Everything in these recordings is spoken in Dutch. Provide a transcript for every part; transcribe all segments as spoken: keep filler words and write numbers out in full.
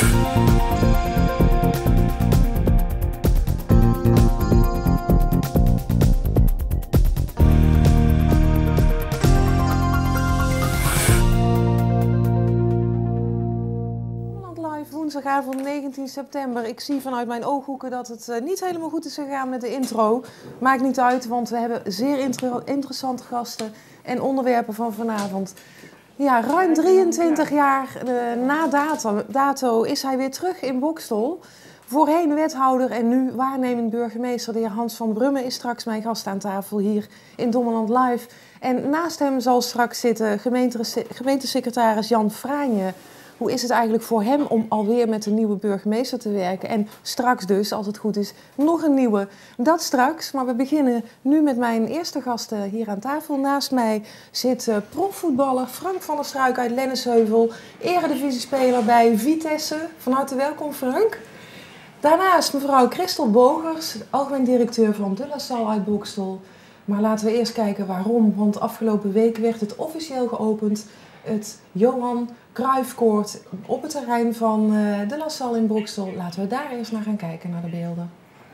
Woensdagavond negentien september. Ik zie vanuit mijn ooghoeken dat het uh, niet helemaal goed is gegaan met de intro. Maakt niet uit, want we hebben zeer inter interessante gasten en onderwerpen van vanavond. Ja, ruim drieëntwintig jaar uh, na dato, dato is hij weer terug in Boxtel. Voorheen wethouder en nu waarnemend burgemeester. De heer Hans van Brummen is straks mijn gast aan tafel hier in Dommeland Live. En naast hem zal straks zitten gemeentesecretaris Jan Fraanje. Hoe is het eigenlijk voor hem om alweer met een nieuwe burgemeester te werken? En straks dus, als het goed is, nog een nieuwe. Dat straks, maar we beginnen nu met mijn eerste gasten hier aan tafel. Naast mij zit uh, profvoetballer Frank van der Struik uit Lennesheuvel. Eredivisiespeler bij Vitesse. Van harte welkom, Frank. Daarnaast mevrouw Christel Bogers, algemeen directeur van De La Salle uit Boxtel. Maar laten we eerst kijken waarom. Want afgelopen week werd het officieel geopend. Het Johan Cruijffkoord op het terrein van uh, De La Salle in Boxtel. Laten we daar eerst naar gaan kijken, naar de beelden.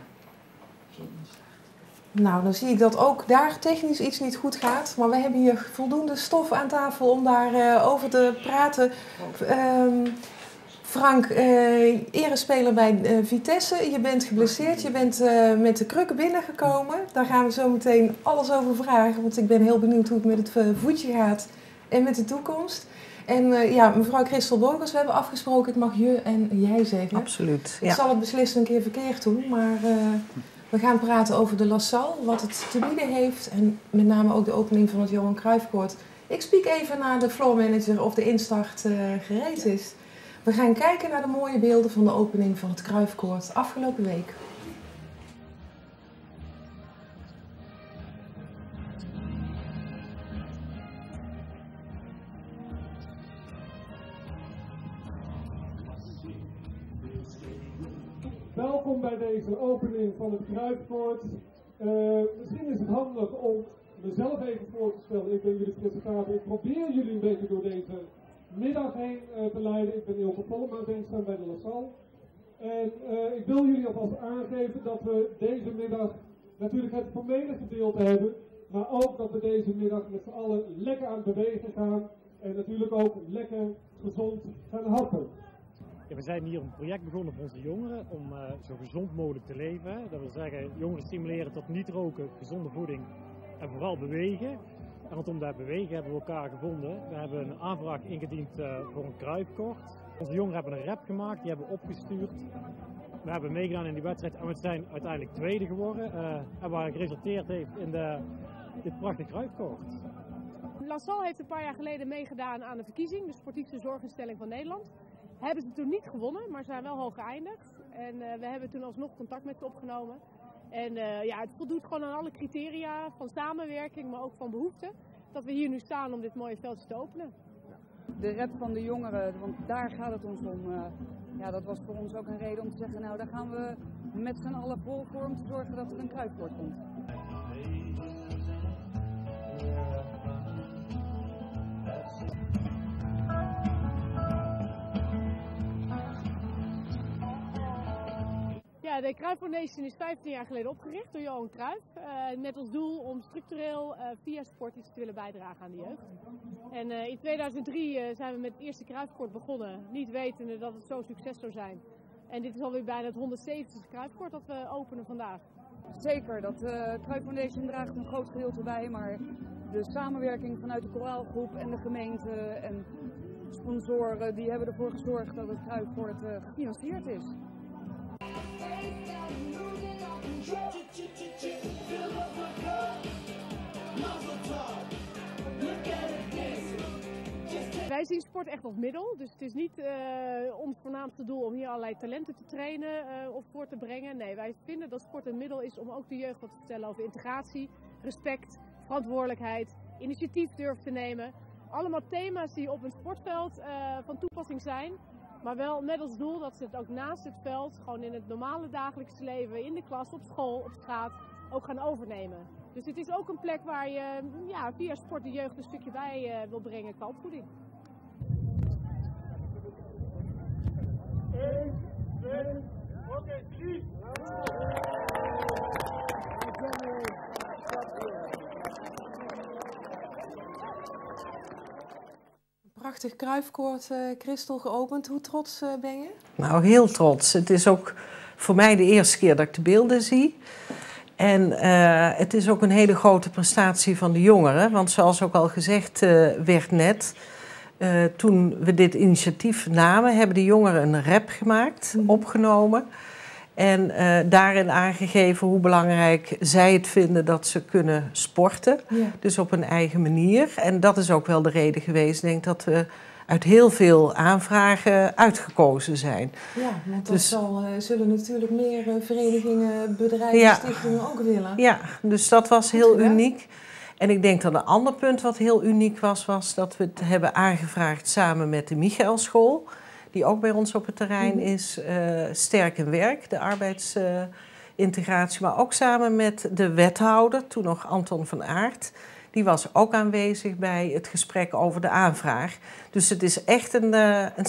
Nou, dan zie ik dat ook daar technisch iets niet goed gaat. Maar we hebben hier voldoende stof aan tafel om daarover uh, over te praten. Um, Frank, uh, erespeler bij uh, Vitesse. Je bent geblesseerd. Je bent uh, met de krukken binnengekomen. Daar gaan we zo meteen alles over vragen. Want ik ben heel benieuwd hoe het met het uh, voetje gaat en met de toekomst. En uh, ja, mevrouw Christel Bogers, we hebben afgesproken, ik mag je en jij zeggen. Absoluut. Ik ja. zal het beslist een keer verkeerd doen, maar uh, we gaan praten over De La Salle, wat het te bieden heeft en met name ook de opening van het Johan Cruijffkoord. Ik spiek even naar de floor manager of de instart uh, gereed is. We gaan kijken naar de mooie beelden van de opening van het Cruijffkoord afgelopen week. Welkom bij deze opening van het Cruijffkoord. Uh, misschien is het handig om mezelf even voor te stellen. Ik ben jullie presentator. Ik probeer jullie een beetje door deze middag heen uh, te leiden. Ik ben Ilke Pollema, ben staan bij De La Salle. En uh, ik wil jullie alvast aangeven dat we deze middag natuurlijk het formele gedeelte hebben. Maar ook dat we deze middag met z'n allen lekker aan het bewegen gaan. En natuurlijk ook lekker gezond gaan happen. Ja, we zijn hier een project begonnen voor onze jongeren om uh, zo gezond mogelijk te leven. Dat wil zeggen, jongeren stimuleren tot niet roken, gezonde voeding en vooral bewegen. En rondom dat bewegen hebben we elkaar gevonden. We hebben een aanvraag ingediend uh, voor een Cruijffkoord. Onze jongeren hebben een rap gemaakt, die hebben we opgestuurd. We hebben meegedaan in die wedstrijd en we zijn uiteindelijk tweede geworden. Uh, en waar geresulteerd heeft in de, dit prachtige Cruijffkoord. La Salle heeft een paar jaar geleden meegedaan aan de verkiezing, de sportiefste zorginstelling van Nederland. Hebben ze toen niet gewonnen, maar zijn wel hoog geëindigd. En uh, we hebben toen alsnog contact met ze opgenomen. En uh, ja, het voldoet gewoon aan alle criteria van samenwerking, maar ook van behoefte. Dat we hier nu staan om dit mooie veldje te openen. De rep van de jongeren, want daar gaat het ons om. Uh, ja, dat was voor ons ook een reden om te zeggen, nou daar gaan we met z'n allen vol voor om te zorgen dat er een Cruijffkoord komt. Ja, de Cruijff Foundation is vijftien jaar geleden opgericht door Johan Cruijff. Uh, met als doel om structureel uh, via sport iets te willen bijdragen aan de jeugd. En uh, in tweeduizend drie uh, zijn we met het eerste Cruijffkoord begonnen, niet wetende dat het zo'n succes zou zijn. En dit is alweer bijna het honderdzeventigste Cruijffkoord dat we openen vandaag. Zeker, dat uh, Cruijff Foundation draagt een groot gedeelte bij, maar de samenwerking vanuit de koraalgroep en de gemeente en sponsoren, die hebben ervoor gezorgd dat het Cruijffkoord uh, gefinancierd is. Wij zien sport echt als middel, dus het is niet uh, ons voornaamste doel om hier allerlei talenten te trainen uh, of voor te brengen. Nee, wij vinden dat sport een middel is om ook de jeugd wat te vertellen over integratie, respect, verantwoordelijkheid, initiatief durven te nemen. Allemaal thema's die op een sportveld uh, van toepassing zijn. Maar wel met als doel dat ze het ook naast het veld, gewoon in het normale dagelijkse leven, in de klas, op school, op straat, ook gaan overnemen. Dus het is ook een plek waar je ja, via sport de jeugd een stukje bij uh, wil brengen qua opvoeding. prachtig Cruijffkoord, uh, Christel, geopend. Hoe trots uh, ben je? Nou, heel trots. Het is ook voor mij de eerste keer dat ik de beelden zie. En uh, het is ook een hele grote prestatie van de jongeren. Want zoals ook al gezegd uh, werd net, uh, toen we dit initiatief namen, hebben de jongeren een rap gemaakt, mm. opgenomen. En uh, daarin aangegeven hoe belangrijk zij het vinden dat ze kunnen sporten. Ja. Dus op een eigen manier. En dat is ook wel de reden geweest, denk ik, dat we uit heel veel aanvragen uitgekozen zijn. Ja, want dat dus, zal, uh, zullen natuurlijk meer uh, verenigingen, bedrijven, ja, stichtingen ook willen. Ja, dus dat was heel Goed, uniek. En ik denk dat een ander punt wat heel uniek was, was dat we het hebben aangevraagd samen met de Michaelschool, die ook bij ons op het terrein mm-hmm. is, uh, Sterk en Werk, de arbeidsintegratie, uh, maar ook samen met de wethouder, toen nog Anton van Aert. Die was ook aanwezig bij het gesprek over de aanvraag. Dus het is echt een, uh, een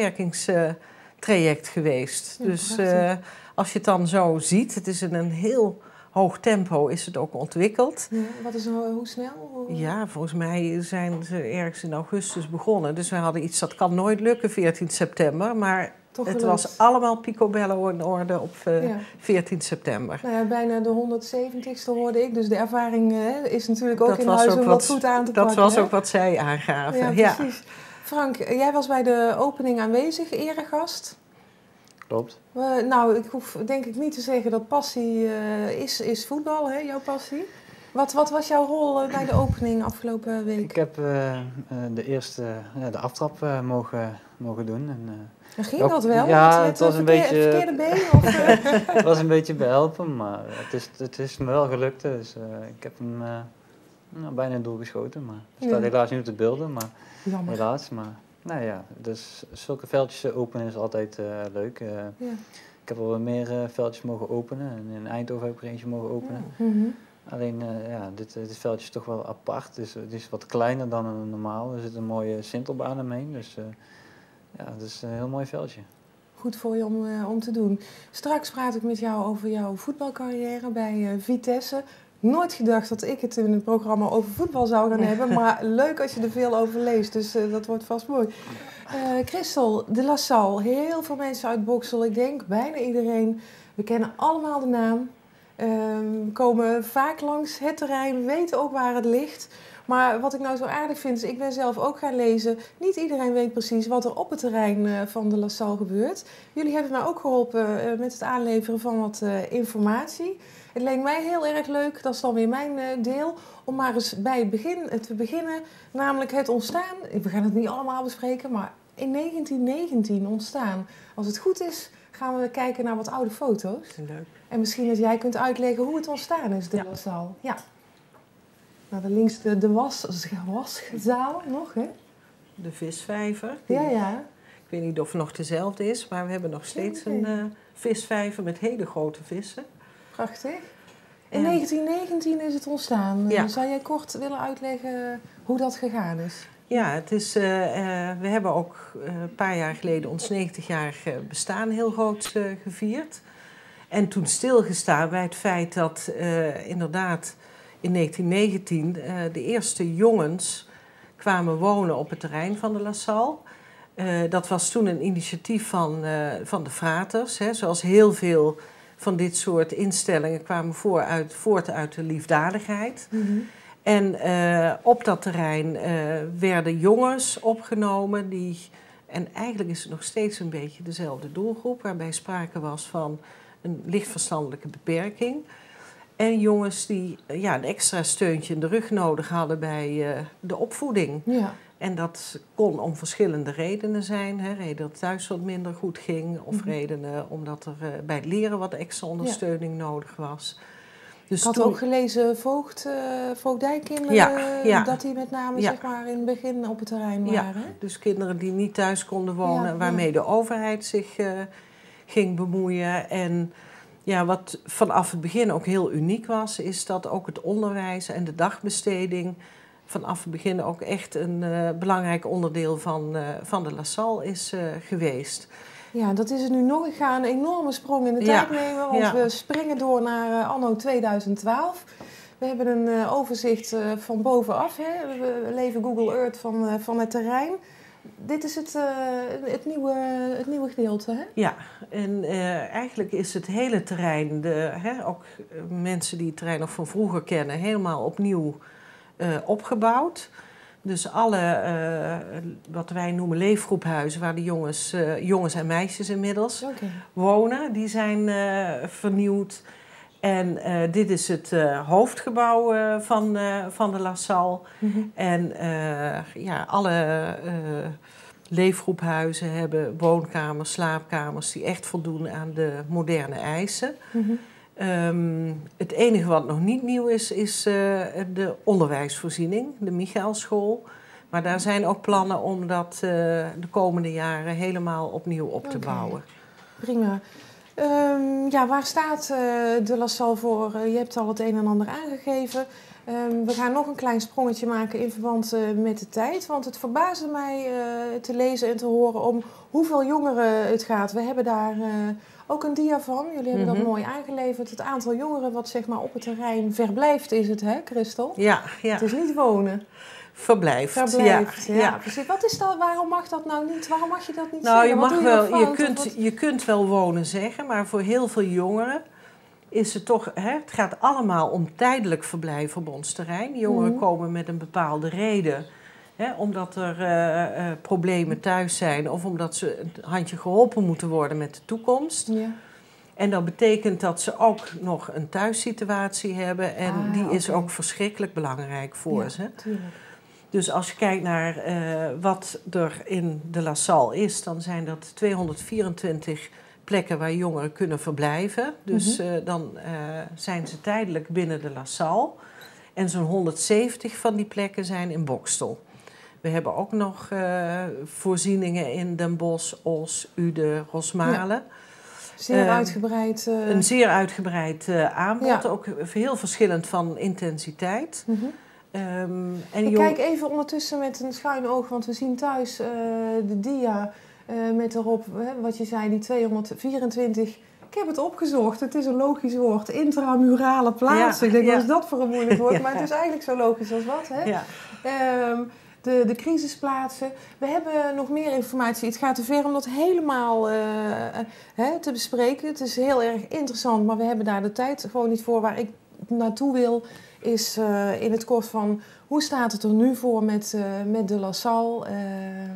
samenwerkingstraject geweest. Ja, dus uh, als je het dan zo ziet, het is in een heel hoog tempo is het ook ontwikkeld. Ja, wat is nou, hoe snel? Hoe... Ja, volgens mij zijn ze ergens in augustus begonnen. Dus we hadden iets, dat kan nooit lukken, veertien september. Maar Toch het gelukt. was allemaal picobello in orde op uh, ja. veertien september. Nou ja, bijna de honderdzeventigste hoorde ik. Dus de ervaring uh, is natuurlijk ook dat in huis om wat goed aan te dat pakken. Dat was hè? ook wat zij aangaven. Ja, ja, precies. Frank, jij was bij de opening aanwezig, eregast. Klopt. Uh, nou, ik hoef denk ik niet te zeggen dat passie uh, is, is voetbal, hè, jouw passie. Wat, wat was jouw rol uh, bij de opening afgelopen week? Ik heb uh, uh, de eerste uh, de aftrap uh, mogen, mogen doen. En, uh, en ging dat wel? Ja, met, het was een verkeer, beetje... Het verkeerde been? Of, uh? Het was een beetje behelpen, maar het is, het is me wel gelukt. Dus uh, ik heb hem uh, nou, bijna in het doel geschoten. Maar het staat ja. helaas niet op de beelden, maar Jammer. helaas. Maar nou ja, dus zulke veldjes openen is altijd uh, leuk. Uh, ja. Ik heb al wel meer uh, veldjes mogen openen. En in Eindhoven heb ik er eentje mogen openen. Ja. Mm-hmm. Alleen, uh, ja, dit, dit veldje is toch wel apart. Dus, het is wat kleiner dan een normaal. Er zit een mooie sintelbaan omheen. Dus uh, ja, het is een heel mooi veldje. Goed voor je om, uh, om te doen. Straks praat ik met jou over jouw voetbalcarrière bij uh, Vitesse. Nooit gedacht dat ik het in het programma over voetbal zou gaan hebben. Maar leuk als je er veel over leest. Dus uh, dat wordt vast mooi. Uh, Christel, de La Salle. Heel veel mensen uit Boxel. Ik denk bijna iedereen. We kennen allemaal de naam. Um, komen vaak langs het terrein. Weten ook waar het ligt. Maar wat ik nou zo aardig vind is, ik ben zelf ook gaan lezen. Niet iedereen weet precies wat er op het terrein uh, van de La Salle gebeurt. Jullie hebben mij ook geholpen uh, met het aanleveren van wat uh, informatie. Het leek mij heel erg leuk, dat is dan weer mijn uh, deel, om maar eens bij het begin uh, te beginnen. Namelijk het ontstaan, we gaan het niet allemaal bespreken, maar in negentien negentien ontstaan. Als het goed is, gaan we kijken naar wat oude foto's. Leuk. En misschien dat jij kunt uitleggen hoe het ontstaan is, de ja. La Salle. Ja. Nou, de links de, de was, waszaal nog, hè? De visvijver. Die, ja, ja. Ik weet niet of het nog dezelfde is, maar we hebben nog steeds een uh, visvijver met hele grote vissen. Prachtig. In en... negentien negentien is het ontstaan. Ja. Zou jij kort willen uitleggen hoe dat gegaan is? Ja, het is, uh, uh, we hebben ook uh, een paar jaar geleden ons negentigjarig bestaan heel groot uh, gevierd. En toen stilgestaan bij het feit dat uh, inderdaad in negentien negentien uh, de eerste jongens kwamen wonen op het terrein van de La Salle. Uh, dat was toen een initiatief van, uh, van de fraters. Hè, zoals heel veel van dit soort instellingen kwamen voor uit, voort uit de liefdadigheid. Mm-hmm. En uh, op dat terrein uh, werden jongens opgenomen die... En eigenlijk is het nog steeds een beetje dezelfde doelgroep, waarbij sprake was van een licht verstandelijke beperking. En jongens die ja, een extra steuntje in de rug nodig hadden bij uh, de opvoeding. Ja. En dat kon om verschillende redenen zijn. Hè. Redenen dat het thuis wat minder goed ging. Of mm-hmm. redenen omdat er uh, bij het leren wat extra ondersteuning ja. nodig was. Dus ik had toen... ook gelezen voogd, uh, voogdijkinderen, ja, ja. dat die met name ja. zeg maar, in het begin op het terrein waren. Ja, dus kinderen die niet thuis konden wonen, ja, waarmee ja. de overheid zich uh, ging bemoeien. En ja, wat vanaf het begin ook heel uniek was, is dat ook het onderwijs en de dagbesteding vanaf het begin ook echt een uh, belangrijk onderdeel van, uh, van de La Salle is uh, geweest. Ja, dat is het nu nog. Ik ga een enorme sprong in de tijd ja. nemen, want ja. we springen door naar uh, anno tweeduizend twaalf. We hebben een uh, overzicht uh, van bovenaf. Hè. We leven Google Earth van, uh, van het terrein. dit is het, uh, het, nieuwe, het nieuwe gedeelte, hè? Ja, en uh, eigenlijk is het hele terrein, de, hè, ook mensen die het terrein nog van vroeger kennen, helemaal opnieuw uh, opgebouwd. Dus alle, uh, wat wij noemen leefgroephuizen, waar de jongens, uh, jongens en meisjes inmiddels okay. wonen, die zijn uh, vernieuwd. En uh, dit is het uh, hoofdgebouw uh, van, uh, van de La Salle. Mm-hmm. En uh, ja, alle uh, leefgroephuizen hebben woonkamers, slaapkamers die echt voldoen aan de moderne eisen. Mm-hmm. Um, het enige wat nog niet nieuw is, is uh, de onderwijsvoorziening, de Michaelschool. Maar daar zijn ook plannen om dat uh, de komende jaren helemaal opnieuw op te okay. bouwen. Prima. Um, ja, waar staat uh, de La Salle voor? Uh, je hebt al het een en ander aangegeven. Um, we gaan nog een klein sprongetje maken in verband uh, met de tijd. Want het verbaasde mij uh, te lezen en te horen om hoeveel jongeren het gaat. We hebben daar uh, ook een dia van. Jullie hebben mm-hmm. dat mooi aangeleverd. Het aantal jongeren wat zeg maar, op het terrein verblijft is het, hè, Christel? Ja, ja. Het is niet wonen. Verblijft. Verblijft, ja. ja. ja. Precies. Wat is dat, waarom mag dat nou niet? Waarom mag je dat niet nou, zeggen? Je, mag je, wel, je, kunt, je kunt wel wonen zeggen, maar voor heel veel jongeren is het toch... Hè, het gaat allemaal om tijdelijk verblijf op ons terrein. Jongeren mm-hmm. komen met een bepaalde reden. Hè, omdat er uh, uh, problemen thuis zijn of omdat ze een handje geholpen moeten worden met de toekomst. Ja. En dat betekent dat ze ook nog een thuissituatie hebben en ah, die okay. is ook verschrikkelijk belangrijk voor ja, ze. Tuurlijk. Dus als je kijkt naar uh, wat er in de La Salle is, dan zijn dat tweehonderdvierentwintig plekken waar jongeren kunnen verblijven. Dus mm-hmm. uh, dan uh, zijn ze tijdelijk binnen de La Salle. En zo'n honderdzeventig van die plekken zijn in Boxtel. We hebben ook nog uh, voorzieningen in Den Bosch, Os, Uden, Rosmalen. Ja. Zeer uh, uitgebreid. Uh... Een zeer uitgebreid uh, aanbod, ja. ook heel verschillend van intensiteit. Mm-hmm. Um, en ik jong... kijk even ondertussen met een schuin oog, want we zien thuis uh, de dia uh, met erop, hè, wat je zei, die tweehonderdvierentwintig. Ik heb het opgezocht, het is een logisch woord, intramurale plaatsen. Ja, ik denk, ja. wat is dat voor een moeilijk woord? Ja. Maar het is eigenlijk zo logisch als wat, hè? Ja. Um, de, de crisisplaatsen. We hebben nog meer informatie. Het gaat te ver om dat helemaal uh, hè, te bespreken. Het is heel erg interessant, maar we hebben daar de tijd gewoon niet voor. Waar ik naartoe wil, is uh, in het kort van hoe staat het er nu voor met, uh, met de La Salle, uh,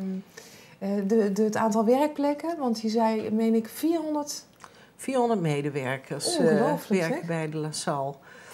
uh, de, de, het aantal werkplekken, want je zei, meen ik, vierhonderd... vierhonderd medewerkers uh, werken bij de La Salle.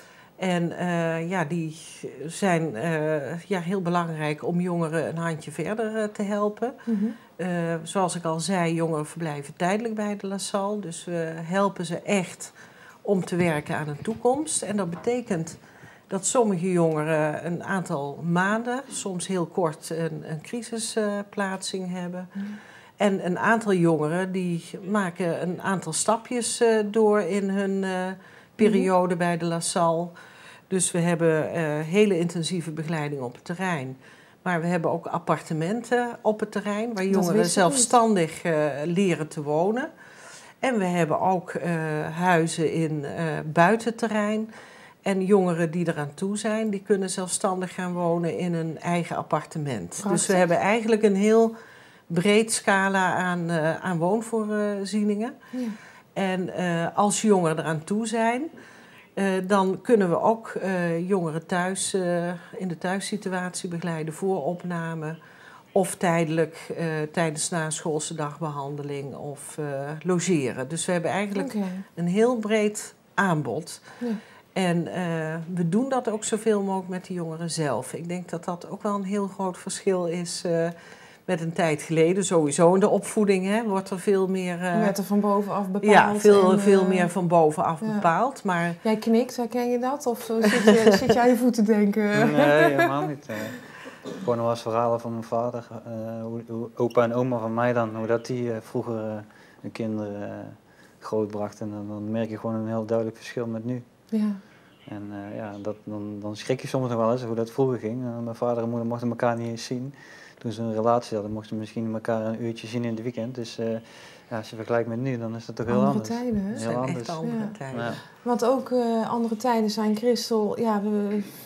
En uh, ja, die zijn uh, ja, heel belangrijk om jongeren een handje verder uh, te helpen. Mm-hmm. Uh, zoals ik al zei, jongeren verblijven tijdelijk bij de La Salle, dus we helpen ze echt om te werken aan een toekomst. En dat betekent dat sommige jongeren een aantal maanden, soms heel kort, een, een crisisplaatsing uh, hebben. Mm. En een aantal jongeren die maken een aantal stapjes uh, door in hun uh, periode mm. bij de La Salle. Dus we hebben uh, hele intensieve begeleiding op het terrein. Maar we hebben ook appartementen op het terrein waar jongeren zelfstandig uh, leren te wonen. En we hebben ook uh, huizen in uh, buitenterrein. En jongeren die eraan toe zijn, die kunnen zelfstandig gaan wonen in een eigen appartement. Prachtig. Dus we hebben eigenlijk een heel breed scala aan, uh, aan woonvoorzieningen. Ja. En uh, als jongeren eraan toe zijn, uh, dan kunnen we ook uh, jongeren thuis uh, in de thuissituatie begeleiden voor opname. Of tijdelijk uh, tijdens naschoolse dagbehandeling of uh, logeren. Dus we hebben eigenlijk okay. een heel breed aanbod. Ja. En uh, we doen dat ook zoveel mogelijk met de jongeren zelf. Ik denk dat dat ook wel een heel groot verschil is uh, met een tijd geleden. Sowieso in de opvoeding hè, wordt er veel meer... Uh, werd er van bovenaf bepaald. Ja, veel, en, veel uh, meer van bovenaf ja. bepaald. Maar... Jij knikt, herken je dat? Of zit je, zit je aan je voeten denken? Nee, helemaal niet. Uh, gewoon nog als verhalen van mijn vader. Uh, hoe, hoe opa en oma van mij dan, hoe dat die uh, vroeger uh, hun kinderen uh, grootbrachten. En dan merk je gewoon een heel duidelijk verschil met nu. Ja. En uh, ja, dat, dan, dan schrik je soms nog wel eens hoe dat vroeger ging. Uh, mijn vader en moeder mochten elkaar niet eens zien. Toen ze een relatie hadden, mochten ze misschien elkaar een uurtje zien in het weekend. Dus uh, ja, als je vergelijkt met nu, dan is dat toch heel andere anders. Tijden, hè? Heel zijn anders. echt andere ja. tijden. Ja. Want ook uh, andere tijden zijn, Christel, ja, we,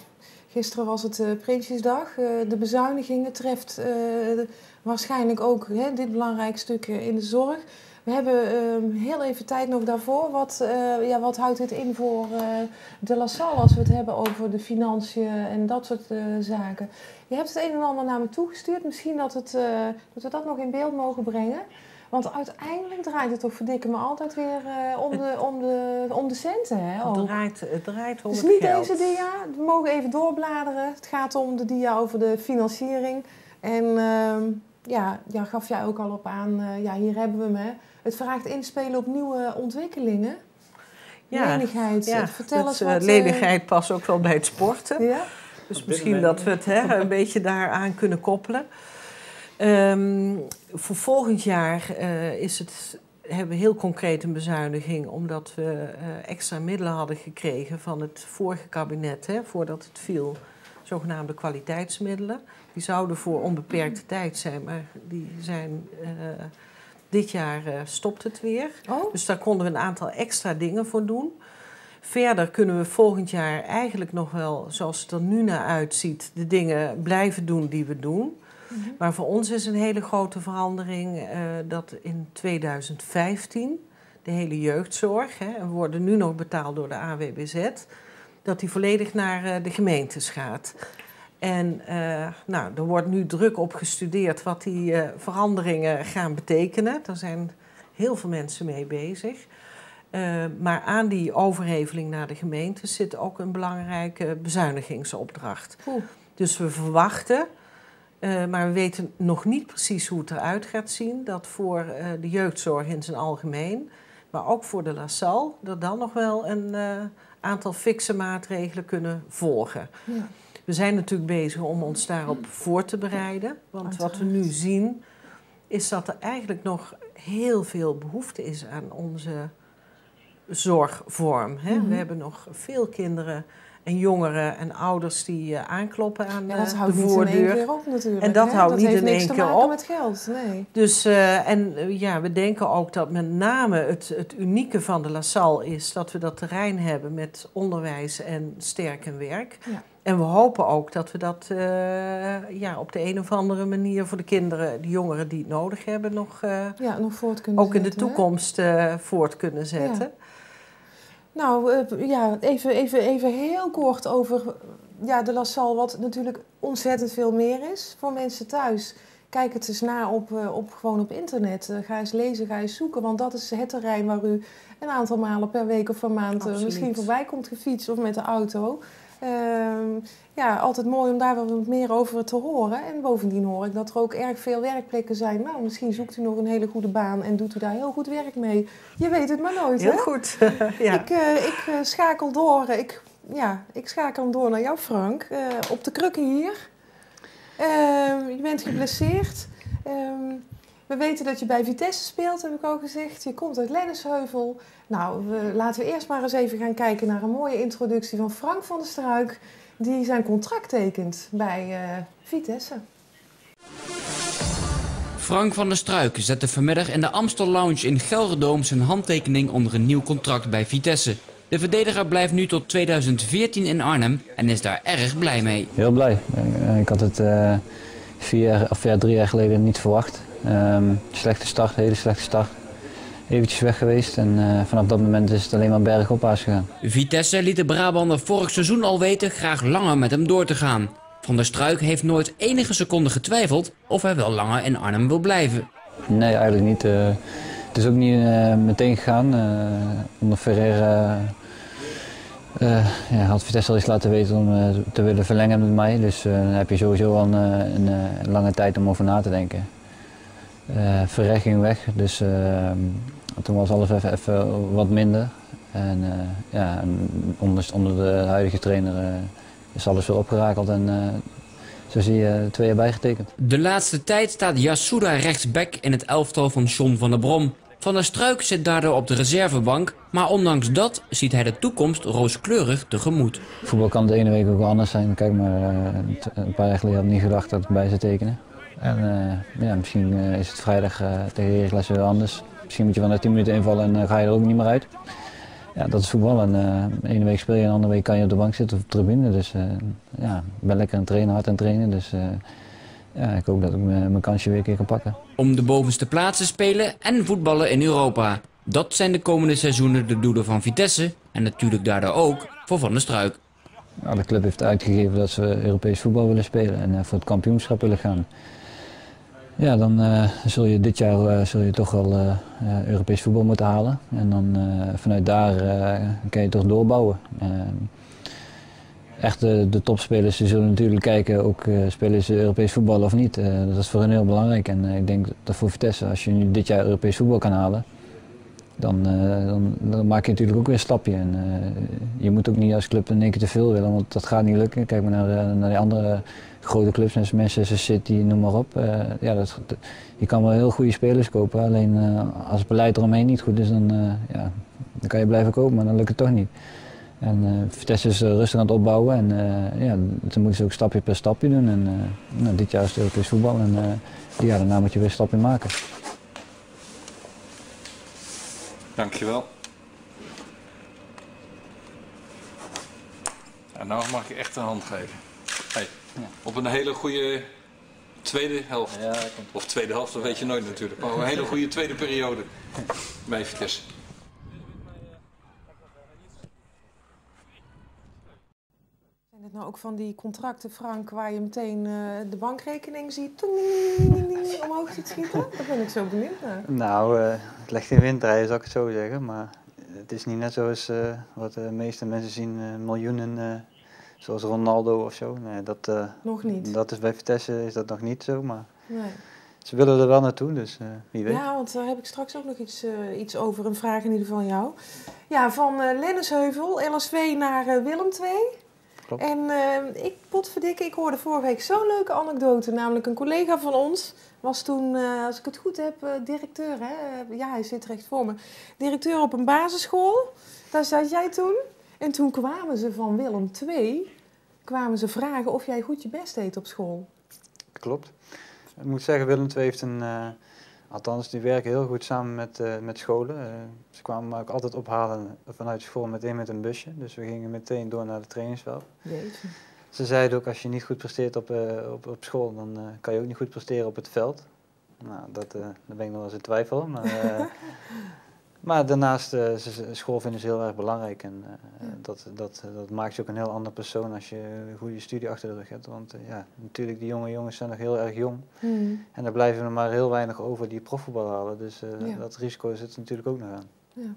Gisteren was het uh, Prinsjesdag. Uh, de bezuinigingen treft uh, waarschijnlijk ook hè, dit belangrijk stuk in de zorg. We hebben uh, heel even tijd nog daarvoor. Wat, uh, ja, wat houdt dit in voor uh, de La Salle als we het hebben over de financiën en dat soort uh, zaken? Je hebt het een en ander naar me toegestuurd. Misschien dat, het, uh, dat we dat nog in beeld mogen brengen. Want uiteindelijk draait het toch verdikken me altijd weer uh, om, de, om, de, om de centen. Hè, het, draait, het draait om dus het niet geld. Deze dia. We mogen even doorbladeren. Het gaat om de dia over de financiering. En uh, ja, ja, gaf jij ook al op aan. Uh, ja, hier hebben we hem. Hè. Het vraagt inspelen op nieuwe ontwikkelingen. Ja, lenigheid. Ja, Vertel het, eens wat... Uh, lenigheid past ook wel bij het sporten. Ja? Dus misschien dat we het hè, een beetje daaraan kunnen koppelen. Um, voor volgend jaar uh, is het, hebben we heel concreet een bezuiniging, omdat we uh, extra middelen hadden gekregen van het vorige kabinet, hè, voordat het viel, zogenaamde kwaliteitsmiddelen. Die zouden voor onbeperkte tijd zijn, maar die zijn uh, dit jaar uh, stopt het weer. Oh. Dus daar konden we een aantal extra dingen voor doen. Verder kunnen we volgend jaar eigenlijk nog wel, zoals het er nu naar uitziet, de dingen blijven doen die we doen. Mm-hmm. Maar voor ons is een hele grote verandering uh, dat in tweeduizend vijftien de hele jeugdzorg, hè, en we worden nu nog betaald door de A W B Z, dat die volledig naar uh, de gemeentes gaat. En uh, nou, er wordt nu druk op gestudeerd wat die uh, veranderingen gaan betekenen. Daar zijn heel veel mensen mee bezig. Uh, maar aan die overheveling naar de gemeente zit ook een belangrijke bezuinigingsopdracht. Oeh. Dus we verwachten, uh, maar we weten nog niet precies hoe het eruit gaat zien, dat voor uh, de jeugdzorg in zijn algemeen, maar ook voor de La Salle, er dan nog wel een uh, aantal fikse maatregelen kunnen volgen. Ja. We zijn natuurlijk bezig om ons daarop voor te bereiden. Want wat we nu zien, is dat er eigenlijk nog heel veel behoefte is aan onze zorgvorm. Hè? Mm-hmm. We hebben nog veel kinderen en jongeren en ouders die uh, aankloppen aan ja, dat uh, houdt de niet voordeur. in één keer op natuurlijk. En dat hè? houdt dat niet heeft in één niks keer te maken op. met geld, nee. Dus uh, en uh, ja, we denken ook dat met name het, het unieke van de La Salle is dat we dat terrein hebben met onderwijs en sterk en werk. Ja. En we hopen ook dat we dat uh, ja, op de een of andere manier voor de kinderen, de jongeren die het nodig hebben, nog, uh, ja, nog voort kunnen ook zetten, in de toekomst uh, voort kunnen zetten. Ja. Nou, uh, ja, even, even, even heel kort over ja, de La Salle, wat natuurlijk ontzettend veel meer is voor mensen thuis. Kijk het eens na op, uh, op, gewoon op internet. Uh, ga eens lezen, ga eens zoeken, want dat is het terrein waar u een aantal malen per week of per maand uh, misschien voorbij komt gefietst of met de auto. Uh, ja, altijd mooi om daar wat meer over te horen. En bovendien hoor ik dat er ook erg veel werkplekken zijn. Nou, misschien zoekt u nog een hele goede baan en doet u daar heel goed werk mee. Je weet het maar nooit, heel hè? goed. Ja. Ik, uh, ik uh, schakel door. Ik, ja, ik schakel hem door naar jou, Frank. Uh, op de krukken hier. Uh, je bent geblesseerd. Uh, we weten dat je bij Vitesse speelt, heb ik al gezegd. Je komt uit Lennesheuvel. Nou, we, laten we eerst maar eens even gaan kijken naar een mooie introductie van Frank van der Struik, die zijn contract tekent bij uh, Vitesse. Frank van der Struik zette vanmiddag in de Amstel Lounge in Gelderdoom zijn handtekening onder een nieuw contract bij Vitesse. De verdediger blijft nu tot tweeduizend veertien in Arnhem en is daar erg blij mee. Heel blij. Ik had het uh, vier of ja, drie jaar geleden niet verwacht. Um, slechte start, hele slechte start. Eventjes weg geweest en uh, vanaf dat moment is het alleen maar bergopwaarts gegaan. Vitesse liet de Brabander vorig seizoen al weten graag langer met hem door te gaan. Van der Struik heeft nooit enige seconde getwijfeld of hij wel langer in Arnhem wil blijven. Nee, eigenlijk niet. Uh, het is ook niet uh, meteen gegaan. Uh, onder Ferreira uh, ja, had Vitesse al eens laten weten om uh, te willen verlengen met mij. Dus uh, dan heb je sowieso al een, een, een lange tijd om over na te denken. Uh, Ferreira ging weg, dus uh, toen was alles even, even wat minder. En uh, ja, onder, onder de huidige trainer uh, is alles weer opgerakeld en uh, zo zie je twee jaar bijgetekend. De laatste tijd staat Yasuda rechtsback in het elftal van John van der Brom. Van der Struik zit daardoor op de reservebank, maar ondanks dat ziet hij de toekomst rooskleurig tegemoet. Voetbal kan de ene week ook wel anders zijn. Kijk maar, uh, een paar jaar geleden had ik niet gedacht dat ik bij zou tekenen. En uh, ja, misschien uh, is het vrijdag uh, tegen Heracles weer anders. Misschien moet je wel na tien minuten invallen en uh, ga je er ook niet meer uit. ja, dat is voetbal. En uh, de ene week speel je en de andere week kan je op de bank zitten of op de tribune. Dus uh, ja, ik ben lekker aan het trainen, hard aan het trainen. Dus uh, ja, ik hoop dat ik mijn kansje weer een keer kan pakken. Om de bovenste plaatsen spelen en voetballen in Europa. Dat zijn de komende seizoenen de doelen van Vitesse en natuurlijk daardoor ook voor Van der Struik. Nou, de club heeft uitgegeven dat ze Europees voetbal willen spelen en uh, voor het kampioenschap willen gaan. Ja, dan uh, zul je dit jaar uh, zul je toch wel uh, uh, Europees voetbal moeten halen. En dan uh, vanuit daar uh, kan je toch doorbouwen. Uh, echt de, de topspelers die zullen natuurlijk kijken, ook uh, spelen ze Europees voetbal of niet. Uh, dat is voor hen heel belangrijk. En uh, ik denk dat voor Vitesse, als je nu dit jaar Europees voetbal kan halen, dan, uh, dan, dan maak je natuurlijk ook weer een stapje. En, uh, je moet ook niet als club in één keer te veel willen, want dat gaat niet lukken. Kijk maar naar, uh, naar die andere grote clubs, zoals Manchester City, noem maar op. Uh, ja, dat, dat, je kan wel heel goede spelers kopen, alleen uh, als het beleid eromheen niet goed is, dan, uh, ja, dan kan je blijven kopen, maar dan lukt het toch niet. En uh, Vitesse is uh, rustig aan het opbouwen en uh, ja, dan moeten ze ook stapje per stapje doen. En, uh, nou, dit jaar is het Europees voetbal en uh, die jaar daarna moet je weer een stapje maken. Dankjewel. En nou mag ik echt een hand geven. Hey, ja. Op een hele goede tweede helft. Ja, of tweede helft, dat weet je nooit natuurlijk. Maar een hele goede tweede periode bij Vitesse. Zijn het nou ook van die contracten, Frank, waar je meteen uh, de bankrekening ziet omhoog te schieten? Daar ben ik zo benieuwd naar. Nou, uh, het ligt in windrijden, zou ik het zo zeggen. Maar het is niet net zoals uh, wat de meeste mensen zien, uh, miljoenen, uh, zoals Ronaldo of zo. Nee, dat, uh, nog niet. Dat is bij Vitesse is dat nog niet zo, maar nee. Ze willen er wel naartoe, dus uh, wie weet. Ja, want daar heb ik straks ook nog iets, uh, iets over, een vraag in ieder geval aan jou. Ja, van uh, Lennesheuvel, L S V naar uh, Willem twee. Klopt. En uh, ik, potverdikke, ik hoorde vorige week zo'n leuke anekdote. Namelijk een collega van ons was toen, uh, als ik het goed heb, uh, directeur. Hè? Uh, ja, hij zit recht voor me. Directeur op een basisschool. Daar zat jij toen. En toen kwamen ze van Willem twee, kwamen ze vragen of jij goed je best deed op school. Klopt. Ik moet zeggen, Willem twee heeft een... Uh, althans, die werken heel goed samen met, uh, met scholen. Uh, ze kwamen me ook altijd ophalen vanuit school meteen met een busje. Dus we gingen meteen door naar de trainingsveld. Jeetje. Ze zeiden ook, als je niet goed presteert op, uh, op, op school, dan uh, kan je ook niet goed presteren op het veld. Nou, dat, uh, daar ben ik nog wel eens in twijfel. Maar, uh, maar daarnaast, uh, school vinden ze heel erg belangrijk. En uh, ja. dat, dat, dat maakt je ook een heel ander persoon als je een goede studie achter de rug hebt. Want uh, ja, natuurlijk, die jonge jongens zijn nog heel erg jong. Hmm. En daar blijven er maar heel weinig over die profvoetbal halen. Dus uh, ja. dat risico zit er natuurlijk ook nog aan. Ja.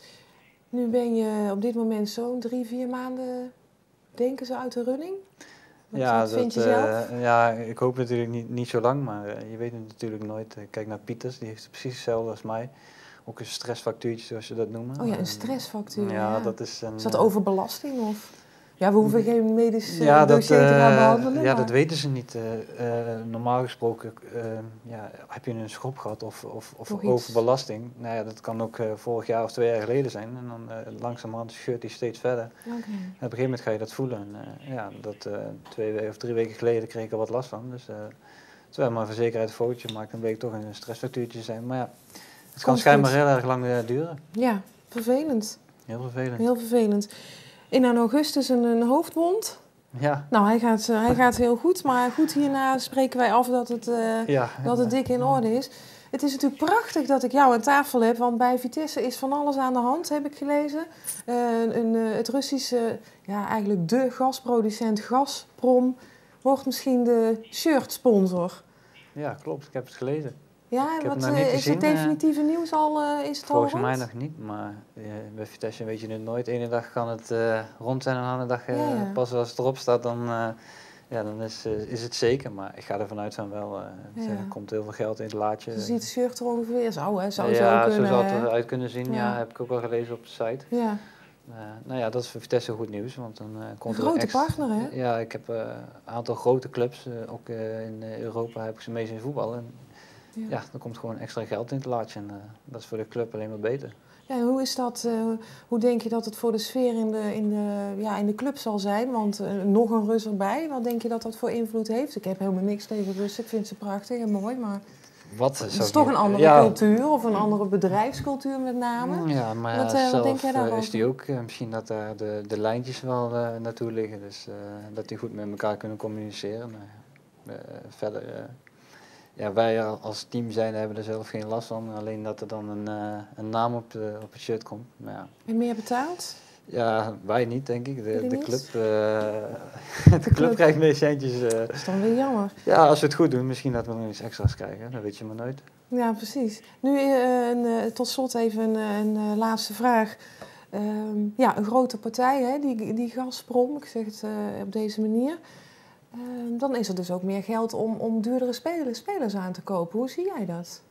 Nu ben je op dit moment zo'n drie, vier maanden, denken ze, uit de running? Wat ja, dat, vind dat, je zelf? Uh, ja, ik hoop natuurlijk niet, niet zo lang, maar uh, je weet het natuurlijk nooit. Uh, kijk naar Pieters, die heeft precies hetzelfde als mij. Ook een stressfactuurtje, zoals je dat noemt. Oh ja, een stressfactuur. Ja, ja. dat is een... Is dat overbelasting of? Ja, we hoeven geen medisch uh, ja, dossier dat, uh, te gaan behandelen. Ja, maar... dat weten ze niet. Uh, uh, normaal gesproken uh, ja, heb je een schop gehad of, of, of overbelasting. Nou ja, dat kan ook uh, vorig jaar of twee jaar geleden zijn. En dan uh, langzamerhand scheurt die steeds verder. Okay. En op een gegeven moment ga je dat voelen. En, uh, ja, dat, uh, twee weken of drie weken geleden kreeg ik er wat last van. Dus uh, terwijl ik maar voor zekerheid een fotootje maakte, dan bleek toch een stressfactuurtje zijn. Maar ja, het kan schijnbaar heel erg lang uh, duren. Ja, vervelend. Heel vervelend. Heel vervelend. In augustus een, een hoofdwond. Ja. Nou, hij gaat, uh, hij gaat heel goed, maar goed, hierna spreken wij af dat het, uh, ja. dat het dik in orde is. Het is natuurlijk prachtig dat ik jou aan tafel heb, want bij Vitesse is van alles aan de hand, heb ik gelezen. Uh, een, uh, het Russische, ja eigenlijk de gasproducent Gazprom wordt misschien de shirtsponsor. Ja, klopt. Ik heb het gelezen. Ja, wat, het uh, is gezien. Het definitieve uh, nieuws al, uh, is het volgens al mij nog niet, maar uh, bij Vitesse weet je het nooit. De ene dag kan het uh, rond zijn en de andere dag uh, ja, ja. pas als het erop staat, dan, uh, ja, dan is, uh, is het zeker. Maar ik ga ervan uit van wel, uh, ja. er komt heel veel geld in het laadje. Je ziet het shirt er ongeveer zo, hè? Zou ja, zo, kunnen, zo zou het eruit kunnen zien, ja. ja, heb ik ook al gelezen op de site. Ja. Uh, nou ja, dat is voor Vitesse goed nieuws, want dan uh, komt een er grote extra, partner, hè? Ja, ik heb uh, een aantal grote clubs, uh, ook uh, in uh, Europa heb ik ze mee zien voetballen. En, ja. ja, er komt gewoon extra geld in het laadje en uh, dat is voor de club alleen maar beter. Ja, en hoe is dat, uh, hoe denk je dat het voor de sfeer in de, in de, ja, in de club zal zijn? Want uh, nog een Rus erbij, wat denk je dat dat voor invloed heeft? Ik heb helemaal niks tegen Russen, ik vind ze prachtig en mooi, maar... Wat Het is toch een andere ja. cultuur of een andere bedrijfscultuur met name. Ja, maar wat, uh, zelf wat denk jij daarover? is die ook uh, misschien dat daar de, de lijntjes wel uh, naartoe liggen. Dus uh, dat die goed met elkaar kunnen communiceren. Uh, verder, uh, ja, wij als team zijn hebben er zelf geen last van. Alleen dat er dan een, uh, een naam op, de, op het shirt komt. Maar ja. En meer betaald? Ja, wij niet, denk ik. De, de, club, uh, de, de club krijgt meer centjes. Uh. Dat is dan weer jammer. Ja, als we het goed doen, misschien dat we nog iets extra's krijgen. Dat weet je maar nooit. Ja, precies. Nu uh, een, uh, tot slot even een, een uh, laatste vraag. Uh, ja, een grote partij, hè, die, die Gazprom, ik zeg het uh, op deze manier. Uh, dan is er dus ook meer geld om, om duurdere spelers, spelers aan te kopen. Hoe zie jij dat?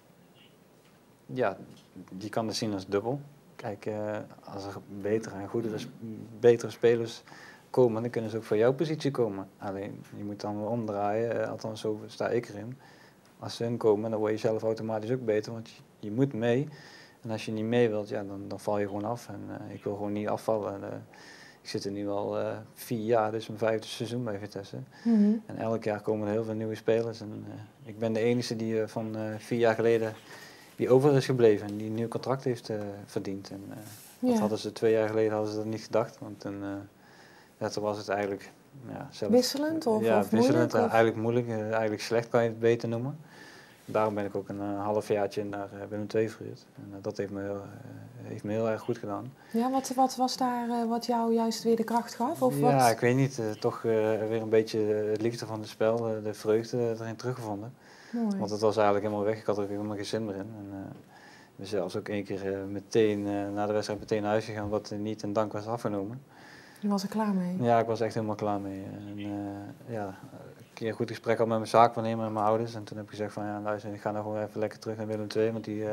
Ja, die kan het zien als dubbel. Kijk, uh, als er betere en goedere, betere spelers komen, dan kunnen ze ook voor jouw positie komen. Alleen, je moet dan weer omdraaien, uh, althans zo sta ik erin. Als ze hun komen, dan word je zelf automatisch ook beter, want je, je moet mee. En als je niet mee wilt, ja, dan, dan val je gewoon af. En uh, ik wil gewoon niet afvallen. En, uh, ik zit er nu al uh, vier jaar, dus mijn vijfde seizoen bij Vitesse. Mm-hmm. En elk jaar komen er heel veel nieuwe spelers. En, uh, ik ben de enige die uh, van uh, vier jaar geleden die over is gebleven en die een nieuw contract heeft uh, verdiend. En, uh, ja. Dat hadden ze twee jaar geleden hadden ze dat niet gedacht, want toen, uh, ja, toen was het eigenlijk ja, zelf, wisselend of, ja, of wisselend, moeilijk? Uh, of? eigenlijk moeilijk, uh, eigenlijk slecht kan je het beter noemen. Daarom ben ik ook een uh, halfjaartje naar uh, Willem twee verhuurd. En uh, dat heeft me, heel, uh, heeft me heel erg goed gedaan. Ja, wat, wat was daar uh, wat jou juist weer de kracht gaf? Of ja, wat? ik weet niet. Uh, toch uh, weer een beetje het liefde van het spel, uh, de vreugde erin teruggevonden. Mooi. Want het was eigenlijk helemaal weg. Ik had er ook helemaal geen zin meer in. En, uh, we zijn zelfs ook één keer uh, meteen uh, na de wedstrijd meteen naar huis gegaan, omdat er niet een dank was afgenomen. Je was er klaar mee? Ja, ik was echt helemaal klaar mee. En, uh, ja, een keer een goed gesprek had met mijn zaakwaarnemer en mijn ouders. En toen heb ik gezegd van ja, luister, ik ga nou gewoon even lekker terug naar Willem twee. Want die, uh,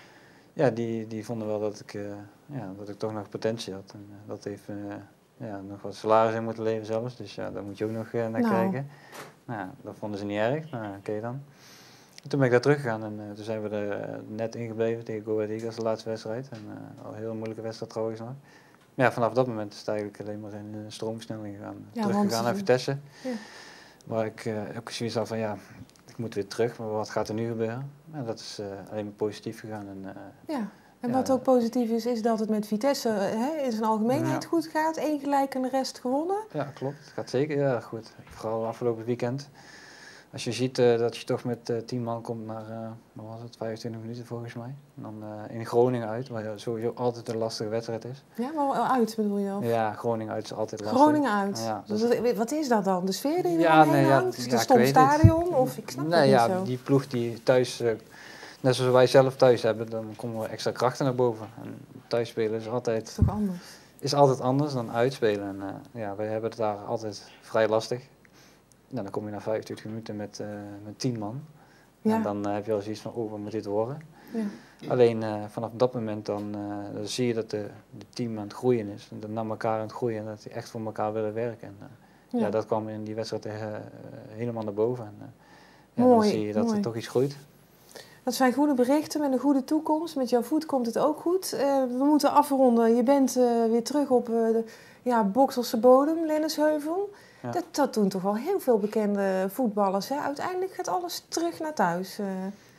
ja, die, die vonden wel dat ik, uh, ja, dat ik toch nog potentie had. En uh, dat heeft uh, ja, nog wat salaris in moeten leven zelfs. Dus ja, daar moet je ook nog uh, naar nou. kijken. Nou, ja, dat vonden ze niet erg. Nou, oké okay dan. En toen ben ik daar teruggegaan en uh, toen zijn we er uh, net ingebleven tegen Go Ahead Eagles, de laatste wedstrijd. En uh, al een heel moeilijke wedstrijd trouwens nog. Maar ja, vanaf dat moment is het eigenlijk alleen maar in een stroomversnelling gegaan. Ja, teruggegaan naar Vitesse. Ja. Waar ik uh, ook zoiets had van ja, ik moet weer terug, maar wat gaat er nu gebeuren? En dat is uh, alleen maar positief gegaan. En, uh, ja, en ja, wat ook positief is, is dat het met Vitesse hè, in zijn algemeenheid ja. goed gaat. Eén gelijk en de rest gewonnen. Ja, klopt. Het gaat zeker heel erg goed. Vooral afgelopen weekend. Als je ziet uh, dat je toch met uh, tien man komt naar, uh, wat was het, vijfentwintig minuten volgens mij. En dan uh, in Groningen uit, waar sowieso altijd een lastige wedstrijd is. Ja, maar uit bedoel je? Of? Ja, Groningen uit is altijd lastig. Groningen uit. Ja, dus wat, wat is dat dan? De sfeer die er ja, omheen nee, ja, hangt? Is het ja, een stom stadion? Of ik snap nee, het ja, niet zo. Die ploeg die thuis, uh, net zoals wij zelf thuis hebben, dan komen er extra krachten naar boven. En thuis spelen is altijd, is toch anders? Is altijd anders dan uitspelen. En uh, ja, wij hebben het daar altijd vrij lastig. Nou, dan kom je na vijfentwintig minuten met, uh, met tien man. Ja. En dan uh, heb je al zoiets van, oh, wat moet dit worden? Ja. Alleen uh, vanaf dat moment dan, uh, dan zie je dat de, de team aan het groeien is. En dat naar elkaar aan het groeien en dat die echt voor elkaar willen werken. En, uh, ja. ja, dat kwam in die wedstrijd uh, uh, helemaal naar boven. En, uh, ja, mooi, dan zie je dat mooi. er toch iets groeit. Dat zijn goede berichten met een goede toekomst. Met jouw voet komt het ook goed. Uh, we moeten afronden. Je bent uh, weer terug op uh, de ja, Bokselse bodem, Lennesheuvel. Ja. Dat, dat doen toch wel heel veel bekende voetballers. Hè? Uiteindelijk gaat alles terug naar thuis. Uh,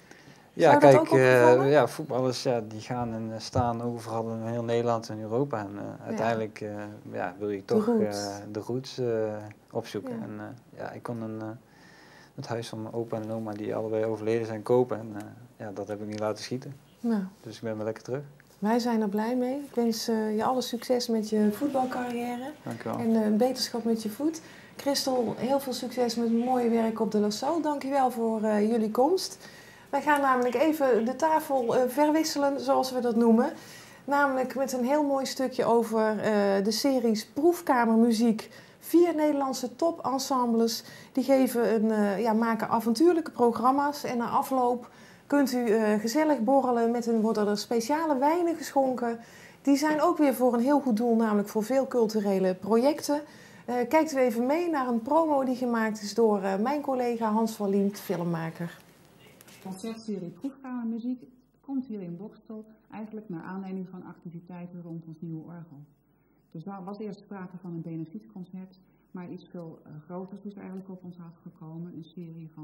ja, kijk, uh, ja, voetballers ja, die gaan en staan overal in heel Nederland en Europa. En uh, uiteindelijk uh, ja, wil je toch de roots, uh, de roots uh, opzoeken. Ja. En uh, ja, ik kon een, uh, het huis van mijn opa en oma, die allebei overleden zijn, kopen. En uh, ja, dat heb ik niet laten schieten. Nou. Dus ik ben weer lekker terug. Wij zijn er blij mee. Ik wens uh, je alle succes met je voetbalcarrière. Dank u wel. En uh, beterschap met je voet. Christel, heel veel succes met het mooie werk op de Lasso. Dank je wel voor uh, jullie komst. Wij gaan namelijk even de tafel uh, verwisselen, zoals we dat noemen. Namelijk met een heel mooi stukje over uh, de series Proefkamermuziek. Vier Nederlandse topensembles. Die geven een, uh, ja, maken avontuurlijke programma's. En na afloop kunt u uh, gezellig borrelen. Met een, worden er speciale wijnen geschonken. Die zijn ook weer voor een heel goed doel, namelijk voor veel culturele projecten. Uh, kijkt u even mee naar een promo die gemaakt is door uh, mijn collega Hans van Liemt, filmmaker. De concertserie Proefkamermuziek komt hier in Bokstel eigenlijk naar aanleiding van activiteiten rond ons nieuwe orgel. Dus daar was eerst sprake van een benefietconcert, maar iets veel uh, groters is eigenlijk op ons afgekomen. Een serie van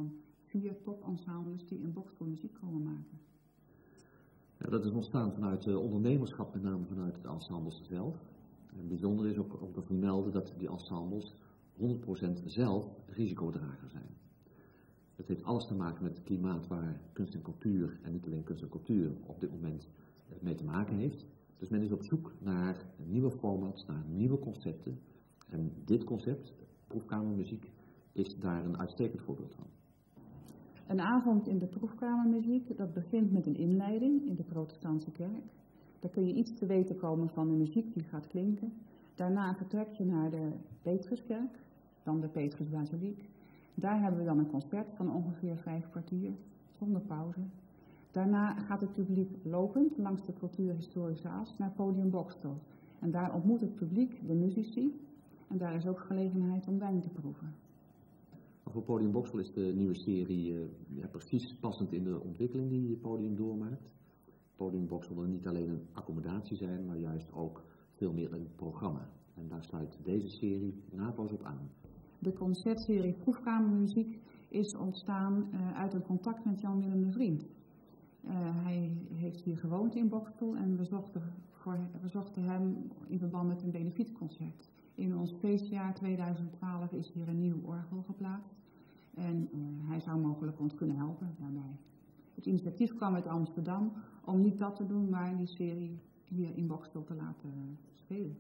vier topensembles die in Boxtel muziek komen maken. Ja, dat is ontstaan vanuit uh, ondernemerschap, met name vanuit de ensembles zelf. En bijzonder is ook om te vermelden dat die ensembles honderd procent zelf risicodrager zijn. Het heeft alles te maken met het klimaat waar kunst en cultuur, en niet alleen kunst en cultuur, op dit moment mee te maken heeft. Dus men is op zoek naar nieuwe formats, naar nieuwe concepten. En dit concept, proefkamermuziek, is daar een uitstekend voorbeeld van. Een avond in de proefkamermuziek, dat begint met een inleiding in de protestantse kerk. Daar kun je iets te weten komen van de muziek die gaat klinken. Daarna vertrek je naar de Petruskerk, dan de Petrusbasiliek. Daar hebben we dan een concert van ongeveer vijf kwartier, zonder pauze. Daarna gaat het publiek lopend langs de cultuurhistorische as naar Podium Boxtel. En daar ontmoet het publiek de muzici en daar is ook gelegenheid om wijn te proeven. Voor Podium Boxtel is de nieuwe serie uh, ja, precies passend in de ontwikkeling die Podium doormaakt. Podium Boxtel wil niet alleen een accommodatie zijn, maar juist ook veel meer een programma. En daar sluit deze serie naadloos op aan. De concertserie Proefkamermuziek is ontstaan uh, uit een contact met Jan Willem de Vriend. Uh, hij heeft hier gewoond in Boxtel en we zochten, voor, we zochten hem in verband met een benefietconcert. In ons feestjaar tweeduizend twaalf is hier een nieuw orgel geplaatst en uh, hij zou mogelijk ons kunnen helpen daarbij. Het initiatief kwam uit Amsterdam om niet dat te doen, maar die serie hier in Boxtel te laten uh, spelen.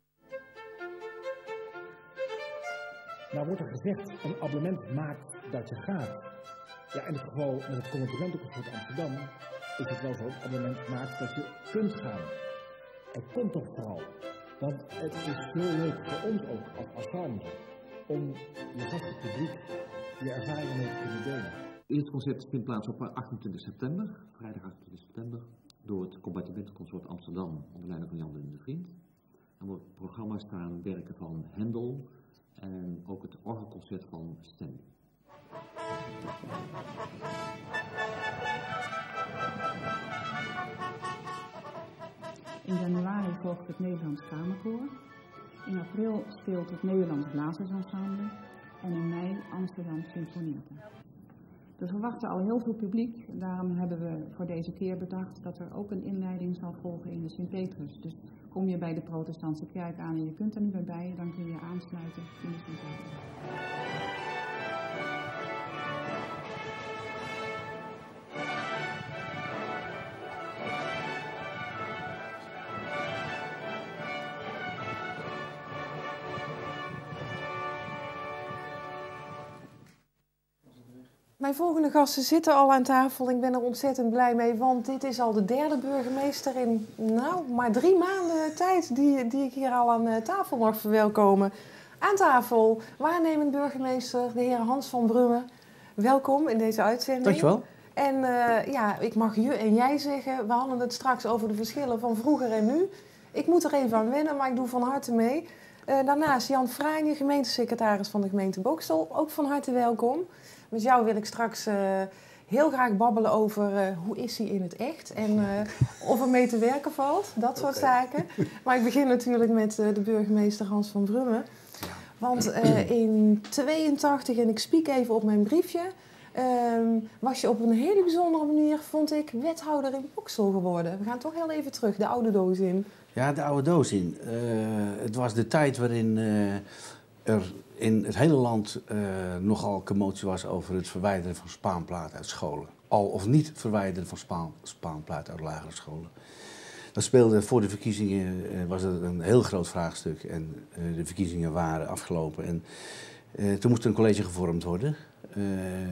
Nou wordt er gezegd, een abonnement maakt dat je gaat. Ja, in het geval met het Conventenconcertgebouw Amsterdam is het wel zo, een abonnement maakt dat je kunt gaan. En kom toch vooral, want het is heel leuk voor ons ook als ensemble om je gasten publiek je ervaring mee te kunnen delen. Het eerste concert vindt plaats op achtentwintig september, vrijdag achtentwintig september, door het Combattimentenconsort Amsterdam onder leiding van Jan Willem de Vriend. En op het programma staan werken van Hendel en ook het orgelconcert van Stanley. In januari volgt het Nederlands Kamerkoor. In april speelt het Nederlands Blazersensemble. En in mei Amsterdam Symfonieorkest. We verwachten al heel veel publiek. Daarom hebben we voor deze keer bedacht dat er ook een inleiding zal volgen in de Sint-Petrus. Dus kom je bij de protestantse kerk aan en je kunt er niet meer bij, dan kun je aansluiten in de Sint-Petrus. Mijn volgende gasten zitten al aan tafel. Ik ben er ontzettend blij mee, want dit is al de derde burgemeester in nou, maar drie maanden tijd die, die ik hier al aan tafel mag verwelkomen. Aan tafel, waarnemend burgemeester, de heer Hans van Brummen. Welkom in deze uitzending. Dankjewel. En uh, ja, ik mag je en jij zeggen, we hadden het straks over de verschillen van vroeger en nu. Ik moet er even aan wennen, maar ik doe van harte mee. Uh, daarnaast Jan Franje, gemeentesecretaris van de gemeente Boxtel. Ook van harte welkom. Met jou wil ik straks uh, heel graag babbelen over uh, hoe is hij in het echt en uh, of er mee te werken valt, dat soort okay. zaken. Maar ik begin natuurlijk met uh, de burgemeester Hans van Brummen. Want uh, in tweeëntachtig, en ik spiek even op mijn briefje, uh, was je op een hele bijzondere manier, vond ik, wethouder in Boxtel geworden. We gaan toch heel even terug, de oude doos in. Ja, de oude doos in. Uh, het was de tijd waarin uh, er in het hele land uh, nogal commotie was over het verwijderen van spaanplaat uit scholen. Al of niet verwijderen van spaan, spaanplaat uit lagere scholen. Dat speelde voor de verkiezingen, uh, was het een heel groot vraagstuk. En uh, de verkiezingen waren afgelopen. En uh, toen moest er een college gevormd worden. Uh,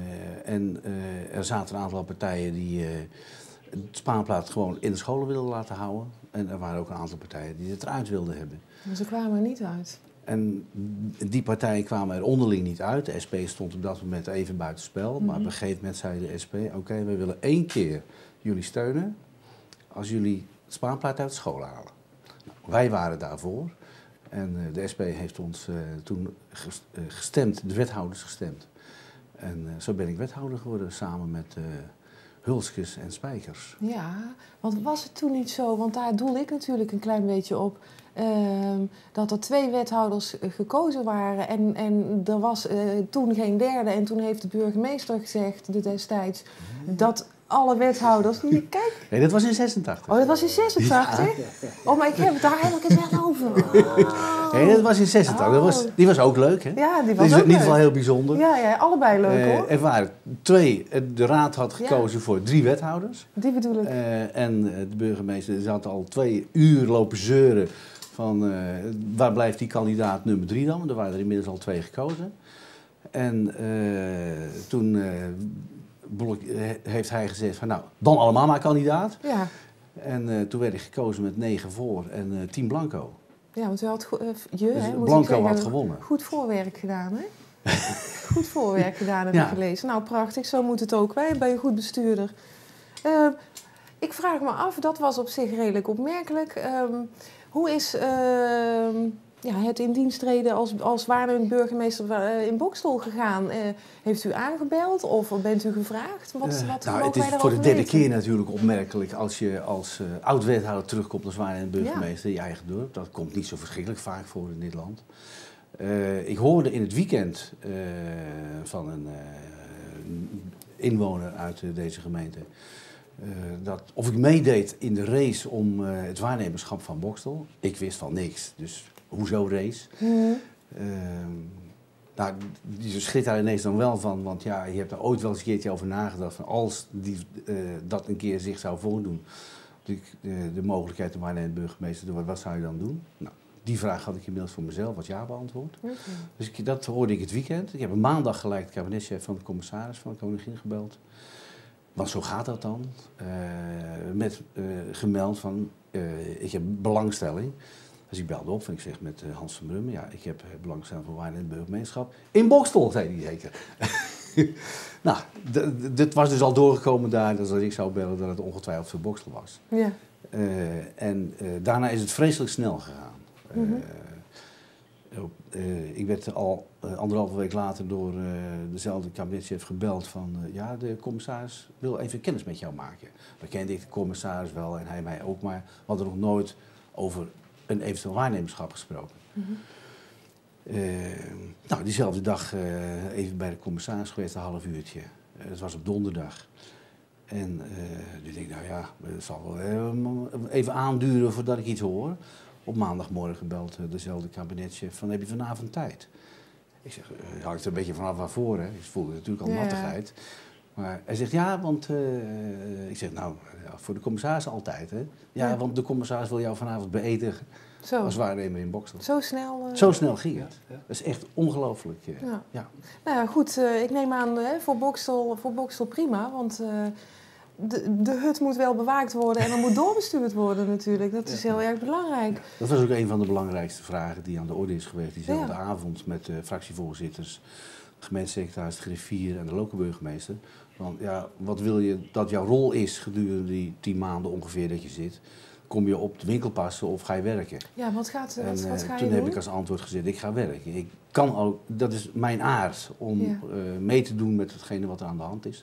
en uh, er zaten een aantal partijen die uh, het spaanplaat gewoon in de scholen wilden laten houden. En er waren ook een aantal partijen die het eruit wilden hebben. Maar ze kwamen er niet uit. En die partijen kwamen er onderling niet uit. De S P stond op dat moment even buitenspel. Mm-hmm. Maar op een gegeven moment zei de S P, oké, okay, we willen één keer jullie steunen als jullie het spaanplaat uit de school halen. Nou, wij waren daarvoor. En uh, de S P heeft ons uh, toen gestemd, de wethouders gestemd. En uh, zo ben ik wethouder geworden samen met uh, Hulskes en Spijkers. Ja, want was het toen niet zo, want daar doel ik natuurlijk een klein beetje op. Uh, dat er twee wethouders uh, gekozen waren en, en er was uh, toen geen derde. En toen heeft de burgemeester gezegd, de destijds, dat alle wethouders... Kijk. Nee, dat was in zesentachtig. Oh, dat was in zesentachtig? Ja. Oh, maar ik heb het daar helemaal gezegd over. Oh. Nee, dat was in zesentachtig. Oh. Dat was, die was ook leuk, hè? Ja, die was die ook in ieder leuk. geval heel bijzonder. Ja, ja, allebei leuk, uh, hoor. Er waren twee. De raad had gekozen ja. voor drie wethouders. Die bedoel ik. Uh, en de burgemeester zat al twee uur lopen zeuren van uh, waar blijft die kandidaat nummer drie dan? Want er waren er inmiddels al twee gekozen. En uh, toen uh, blok, heeft hij gezegd van nou, dan allemaal maar kandidaat. Ja. En uh, toen werd ik gekozen met negen voor en uh, tien blanco. Ja, want u had uh, je, dus hè, Blanco zeggen, had gewonnen. Goed voorwerk gedaan, hè? Goed voorwerk gedaan, heb ja. ik gelezen. Nou, prachtig, zo moet het ook. Wij ben je goed bestuurder. Uh, ik vraag me af, dat was op zich redelijk opmerkelijk. Um, hoe is uh, ja, het in dienst treden als, als waarnemend burgemeester uh, in Boxtel gegaan? Uh, heeft u aangebeld of bent u gevraagd? Wat, uh, wat nou, het is voor de derde keer natuurlijk opmerkelijk als je als uh, oud-wethouder terugkomt als waarnemend burgemeester in ja. je eigen dorp. Dat komt niet zo verschrikkelijk vaak voor in dit land. Uh, ik hoorde in het weekend uh, van een uh, inwoner uit uh, deze gemeente uh, dat of ik meedeed in de race om uh, het waarnemerschap van Boxtel. Ik wist van niks, dus hoezo race? Mm. Uh, nou, die schrikt daar ineens dan wel van, want ja, je hebt er ooit wel eens een keertje over nagedacht van als die, uh, dat een keer zich zou voordoen, de, de, de mogelijkheid om waarnemend burgemeester te worden, wat zou je dan doen? Nou, die vraag had ik inmiddels voor mezelf wat ja beantwoord. Okay. Dus ik, dat hoorde ik het weekend. Ik heb een maandag gelijk de kabinetchef van de commissaris van de koningin gebeld. Want zo gaat dat dan. Uh, met uh, gemeld van, uh, ik heb belangstelling. Dus ik belde op en ik zeg met uh, Hans van Brummen, ja, ik heb belangstelling voor waarnemend burgemeesterschap. In Boxtel, zei hij zeker. Nou, dit was dus al doorgekomen daar, dat als ik zou bellen dat het ongetwijfeld voor Boxtel was. Ja. Uh, en uh, daarna is het vreselijk snel gegaan. Mm-hmm. uh, uh, ik werd al uh, anderhalve week later door uh, dezelfde kabinetchef gebeld van uh, ja, de commissaris wil even kennis met jou maken. We kenden ik de commissaris wel en hij mij ook, maar we hadden nog nooit over een eventueel waarnemerschap gesproken. Mm-hmm. uh, nou, diezelfde dag uh, even bij de commissaris geweest, een half uurtje. Uh, dat was op donderdag. En uh, ik denk, nou ja, het zal wel uh, even aanduren voordat ik iets hoor. Op maandagmorgen belt uh, dezelfde kabinetchef van, heb je vanavond tijd? Ik zeg, uh, hangt er een beetje vanaf waarvoor, hè. Ik voelde natuurlijk al ja, nattigheid. Maar hij zegt, ja, want... Uh, ik zeg, nou, ja, voor de commissaris altijd, hè. Ja, ja, want de commissaris wil jou vanavond beëtigen Zo. als waarnemer in Boxtel. Zo snel? Uh... Zo snel ging het. Ja. Dat is echt ongelooflijk. Uh, ja. Ja. Nou ja, goed, uh, ik neem aan uh, voor, Boxtel, voor Boxtel prima, want... Uh, De, de hut moet wel bewaakt worden en er moet doorbestuurd worden natuurlijk. Dat is heel erg belangrijk. Dat was ook een van de belangrijkste vragen die aan de orde is geweest diezelfde ja. avond met de fractievoorzitters, de gemeentesecretaris, de griffier en de lokale burgemeester. Want ja, wat wil je dat jouw rol is gedurende die tien maanden ongeveer dat je zit? Kom je op de winkel passen of ga je werken? Ja, wat, gaat, wat, en, wat ga je toen doen? heb ik als antwoord gezegd, ik ga werken. Ik kan ook, dat is mijn aard om ja. uh, mee te doen met hetgene wat er aan de hand is.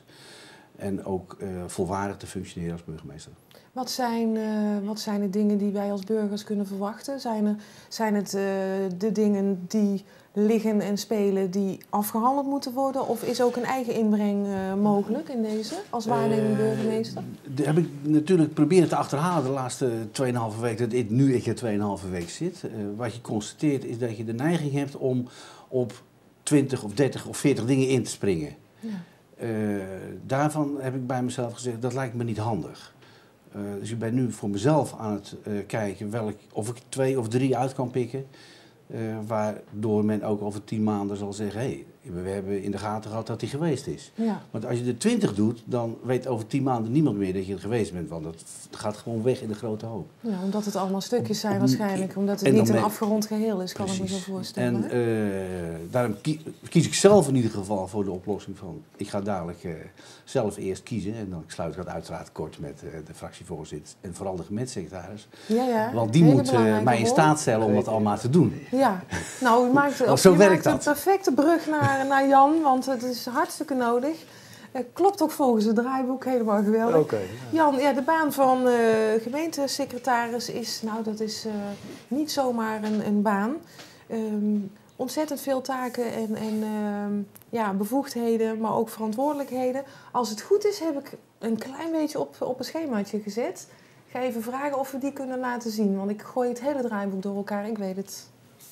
En ook uh, volwaardig te functioneren als burgemeester. Wat zijn, uh, wat zijn de dingen die wij als burgers kunnen verwachten? Zijn, er, zijn het uh, de dingen die liggen en spelen die afgehandeld moeten worden? Of is ook een eigen inbreng uh, mogelijk in deze, als waarnemend burgemeester? Uh, dat heb ik natuurlijk proberen te achterhalen de laatste tweeënhalve week, dat ik nu ik hier tweeënhalve week zit. Uh, wat je constateert is dat je de neiging hebt om op twintig of dertig of veertig dingen in te springen. Ja. Uh, daarvan heb ik bij mezelf gezegd, dat lijkt me niet handig. Uh, dus ik ben nu voor mezelf aan het uh, kijken welk, of ik twee of drie uit kan pikken. Uh, waardoor men ook over tien maanden zal zeggen, hé, hey, we hebben in de gaten gehad dat hij geweest is. Ja. Want als je er twintig doet, dan weet over tien maanden niemand meer dat je er geweest bent. Want dat gaat gewoon weg in de grote hoop. Ja, omdat het allemaal stukjes zijn waarschijnlijk. Omdat het niet een afgerond geheel is, kan Precies. ik me zo voorstellen. En uh, daarom kies ik zelf in ieder geval voor de oplossing van, ik ga dadelijk uh, zelf eerst kiezen. En dan sluit ik dat uiteraard kort met uh, de fractievoorzitter en vooral de gemeentesecretaris. Ja, ja. Want die moet uh, mij in staat stellen om dat allemaal te doen. Ja, nou, u maakt, of zo u werkt maakt dat. een perfecte brug naar, naar Jan, want het is hartstikke nodig. Uh, klopt ook volgens het draaiboek, helemaal geweldig. Okay, ja. Jan, ja, de baan van uh, gemeentesecretaris is, nou, dat is uh, niet zomaar een, een baan. Um, ontzettend veel taken en, en uh, ja, bevoegdheden, maar ook verantwoordelijkheden. Als het goed is, heb ik een klein beetje op, op een schemaatje gezet. Ik ga even vragen of we die kunnen laten zien, want ik gooi het hele draaiboek door elkaar, ik weet het.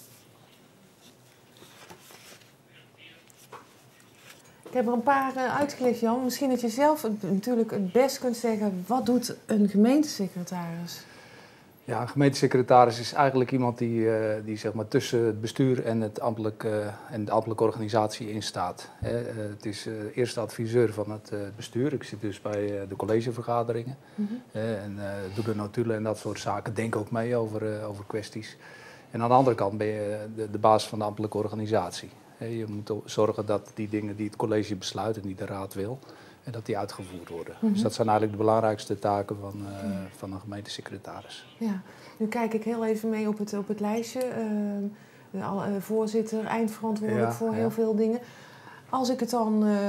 Ik heb er een paar uh, uitgelegd, Jan. Misschien dat je zelf het, natuurlijk het best kunt zeggen, wat doet een gemeentesecretaris? Ja, een gemeentesecretaris is eigenlijk iemand die, uh, die zeg maar, tussen het bestuur en, het ambtelijk, uh, en de ambtelijke organisatie instaat. Hè. Uh, het is uh, eerste adviseur van het uh, bestuur. Ik zit dus bij uh, de collegevergaderingen. Mm-hmm. uh, en uh, doe de notulen en dat soort zaken. Denk ook mee over, uh, over kwesties. En aan de andere kant ben je de, de baas van de ambtelijke organisatie. Uh, je moet zorgen dat die dingen die het college besluit en die de raad wil, en dat die uitgevoerd worden. Mm-hmm. Dus dat zijn eigenlijk de belangrijkste taken van, uh, ja. van een gemeentesecretaris. Ja, nu kijk ik heel even mee op het, op het lijstje. Uh, uh, voorzitter, eindverantwoordelijk ja, voor ja. heel veel dingen. Als ik het dan uh,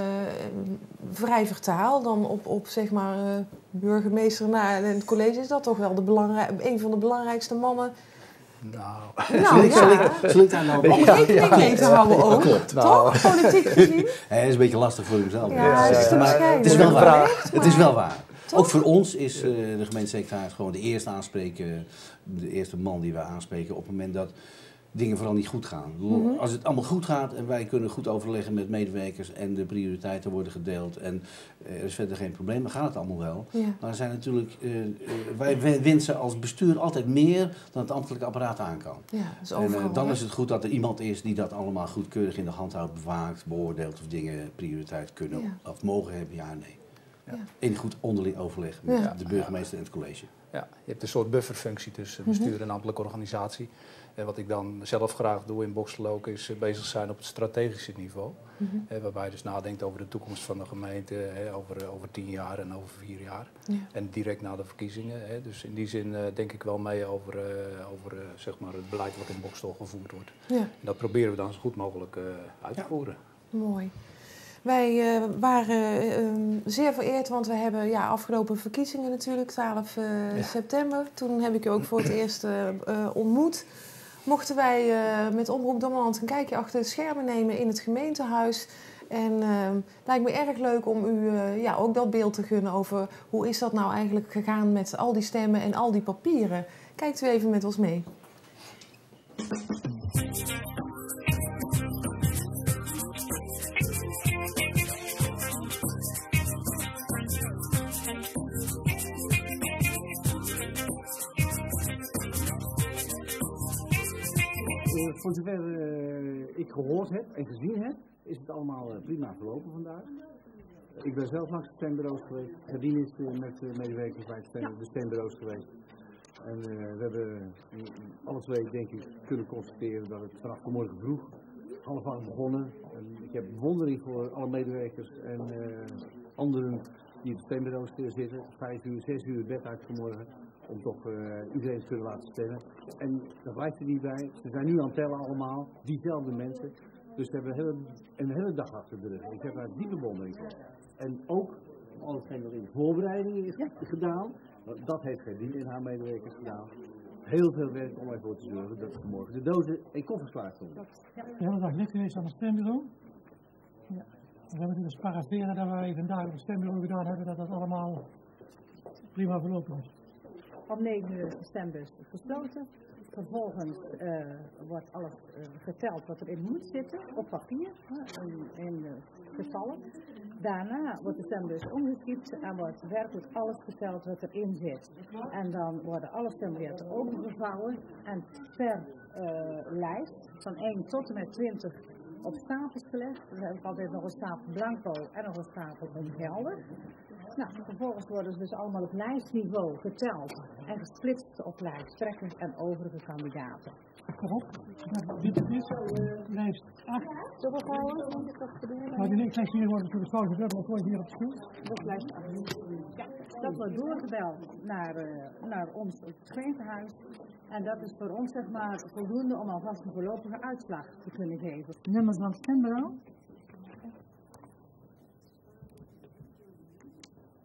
vrij vertaal, dan op, op zeg maar uh, burgemeester na het college, is dat toch wel de belangrij- een van de belangrijkste mannen. Nou, nou ik, zal, ik, zal ik daar nou om rekening mee te houden ook, klopt. Nou. Toch? Politiek gezien? Hij is een beetje lastig voor hemzelf. Ja, ja, ja, ja. Maar het is wel waar. Het is wel waar. Toch? Ook voor ons is uh, de gemeentesecretaris gewoon de eerste aanspreken, de eerste man die wij aanspreken op het moment dat dingen vooral niet goed gaan. Mm-hmm. Als het allemaal goed gaat en wij kunnen goed overleggen met medewerkers en de prioriteiten worden gedeeld en uh, er is verder geen probleem, dan gaat het allemaal wel. Ja. Maar er zijn natuurlijk, uh, uh, wij wensen als bestuur altijd meer dan het ambtelijke apparaat aan kan. Ja, dus en uh, dan is het goed dat er iemand is die dat allemaal goedkeurig in de hand houdt, bewaakt, beoordeelt of dingen prioriteit kunnen ja. of mogen hebben, ja nee. Ja. In goed onderling overleg met ja. de burgemeester en het college. Ja, je hebt een soort bufferfunctie tussen bestuur mm-hmm. en ambtelijke organisatie. En wat ik dan zelf graag doe in Boxtel ook is bezig zijn op het strategische niveau. Mm-hmm. eh, waarbij je dus nadenkt over de toekomst van de gemeente, eh, over, over tien jaar en over vier jaar. Ja. En direct na de verkiezingen. Eh, dus in die zin eh, denk ik wel mee over, uh, over uh, zeg maar het beleid wat in Boxtel gevoerd wordt. Ja. En dat proberen we dan zo goed mogelijk uh, uit te ja. voeren. Mooi. Wij uh, waren uh, zeer vereerd, want we hebben ja, afgelopen verkiezingen natuurlijk, twaalf uh, ja. september. Toen heb ik je ook voor het eerst uh, uh, ontmoet. Mochten wij uh, met Omroep Dommeland een kijkje achter de schermen nemen in het gemeentehuis. En uh, het lijkt me erg leuk om u uh, ja, ook dat beeld te gunnen over hoe is dat nou eigenlijk gegaan met al die stemmen en al die papieren. Kijkt u even met ons mee. Voor zover uh, ik gehoord heb en gezien heb, is het allemaal uh, prima verlopen vandaag. Uh, ik ben zelf langs de stembureaus geweest. Gerdien is uh, met uh, medewerkers bij stem, de stembureaus geweest. En uh, we hebben uh, alle twee, denk ik, kunnen constateren dat het vanaf vanmorgen vroeg half acht begonnen. En ik heb bewondering voor alle medewerkers en uh, anderen die op de stembureaus zitten. Vijf uur, zes uur bed uit vanmorgen. Om toch uh, iedereen te kunnen laten stemmen. En daar blijft er niet bij. Ze zijn nu aan het tellen allemaal, diezelfde mensen. Dus ze hebben een hele, een hele dag achter de rug. Ik heb daar diepe bewondering voor. En ook alles wat in de voorbereiding is ja. gedaan. Dat heeft Gerdien en haar medewerkers gedaan. Heel veel werk om ervoor te zorgen dat vanmorgen de dozen en koffers klaar stonden. Ja, de hele dag net geweest aan het stembureau. Ja. We hebben dus paraveren dat wij vandaag op het stembureau gedaan hebben, dat dat allemaal prima verlopen is. Om negen uur is de stembus gesloten. Vervolgens uh, wordt alles uh, geteld wat erin moet zitten, op papier, uh, in uh, getallen. Daarna wordt de stembus omgekiept en wordt werkelijk alles geteld wat erin zit. En dan worden alle stembiljetten opengevouwen en per uh, lijst van één tot en met twintig op stapels gelegd. Dan heb ik altijd nog een stapel blanco en nog een stapel ongeldig. Nou, vervolgens worden ze dus allemaal op lijstniveau geteld en gesplitst op lijsttrekkers en overige kandidaten. Achterop, dit is lijst acht. Dubbelhouden, maar die lijst hier wordt natuurlijk fout gezet, maar gewoon hier op school. Dat is lijst acht. Ja, dat wordt doorgebeld naar, uh, naar ons op het gemeentehuis. En dat is voor ons zeg maar voldoende om alvast een voorlopige uitslag te kunnen geven. Nummers van het stembureau.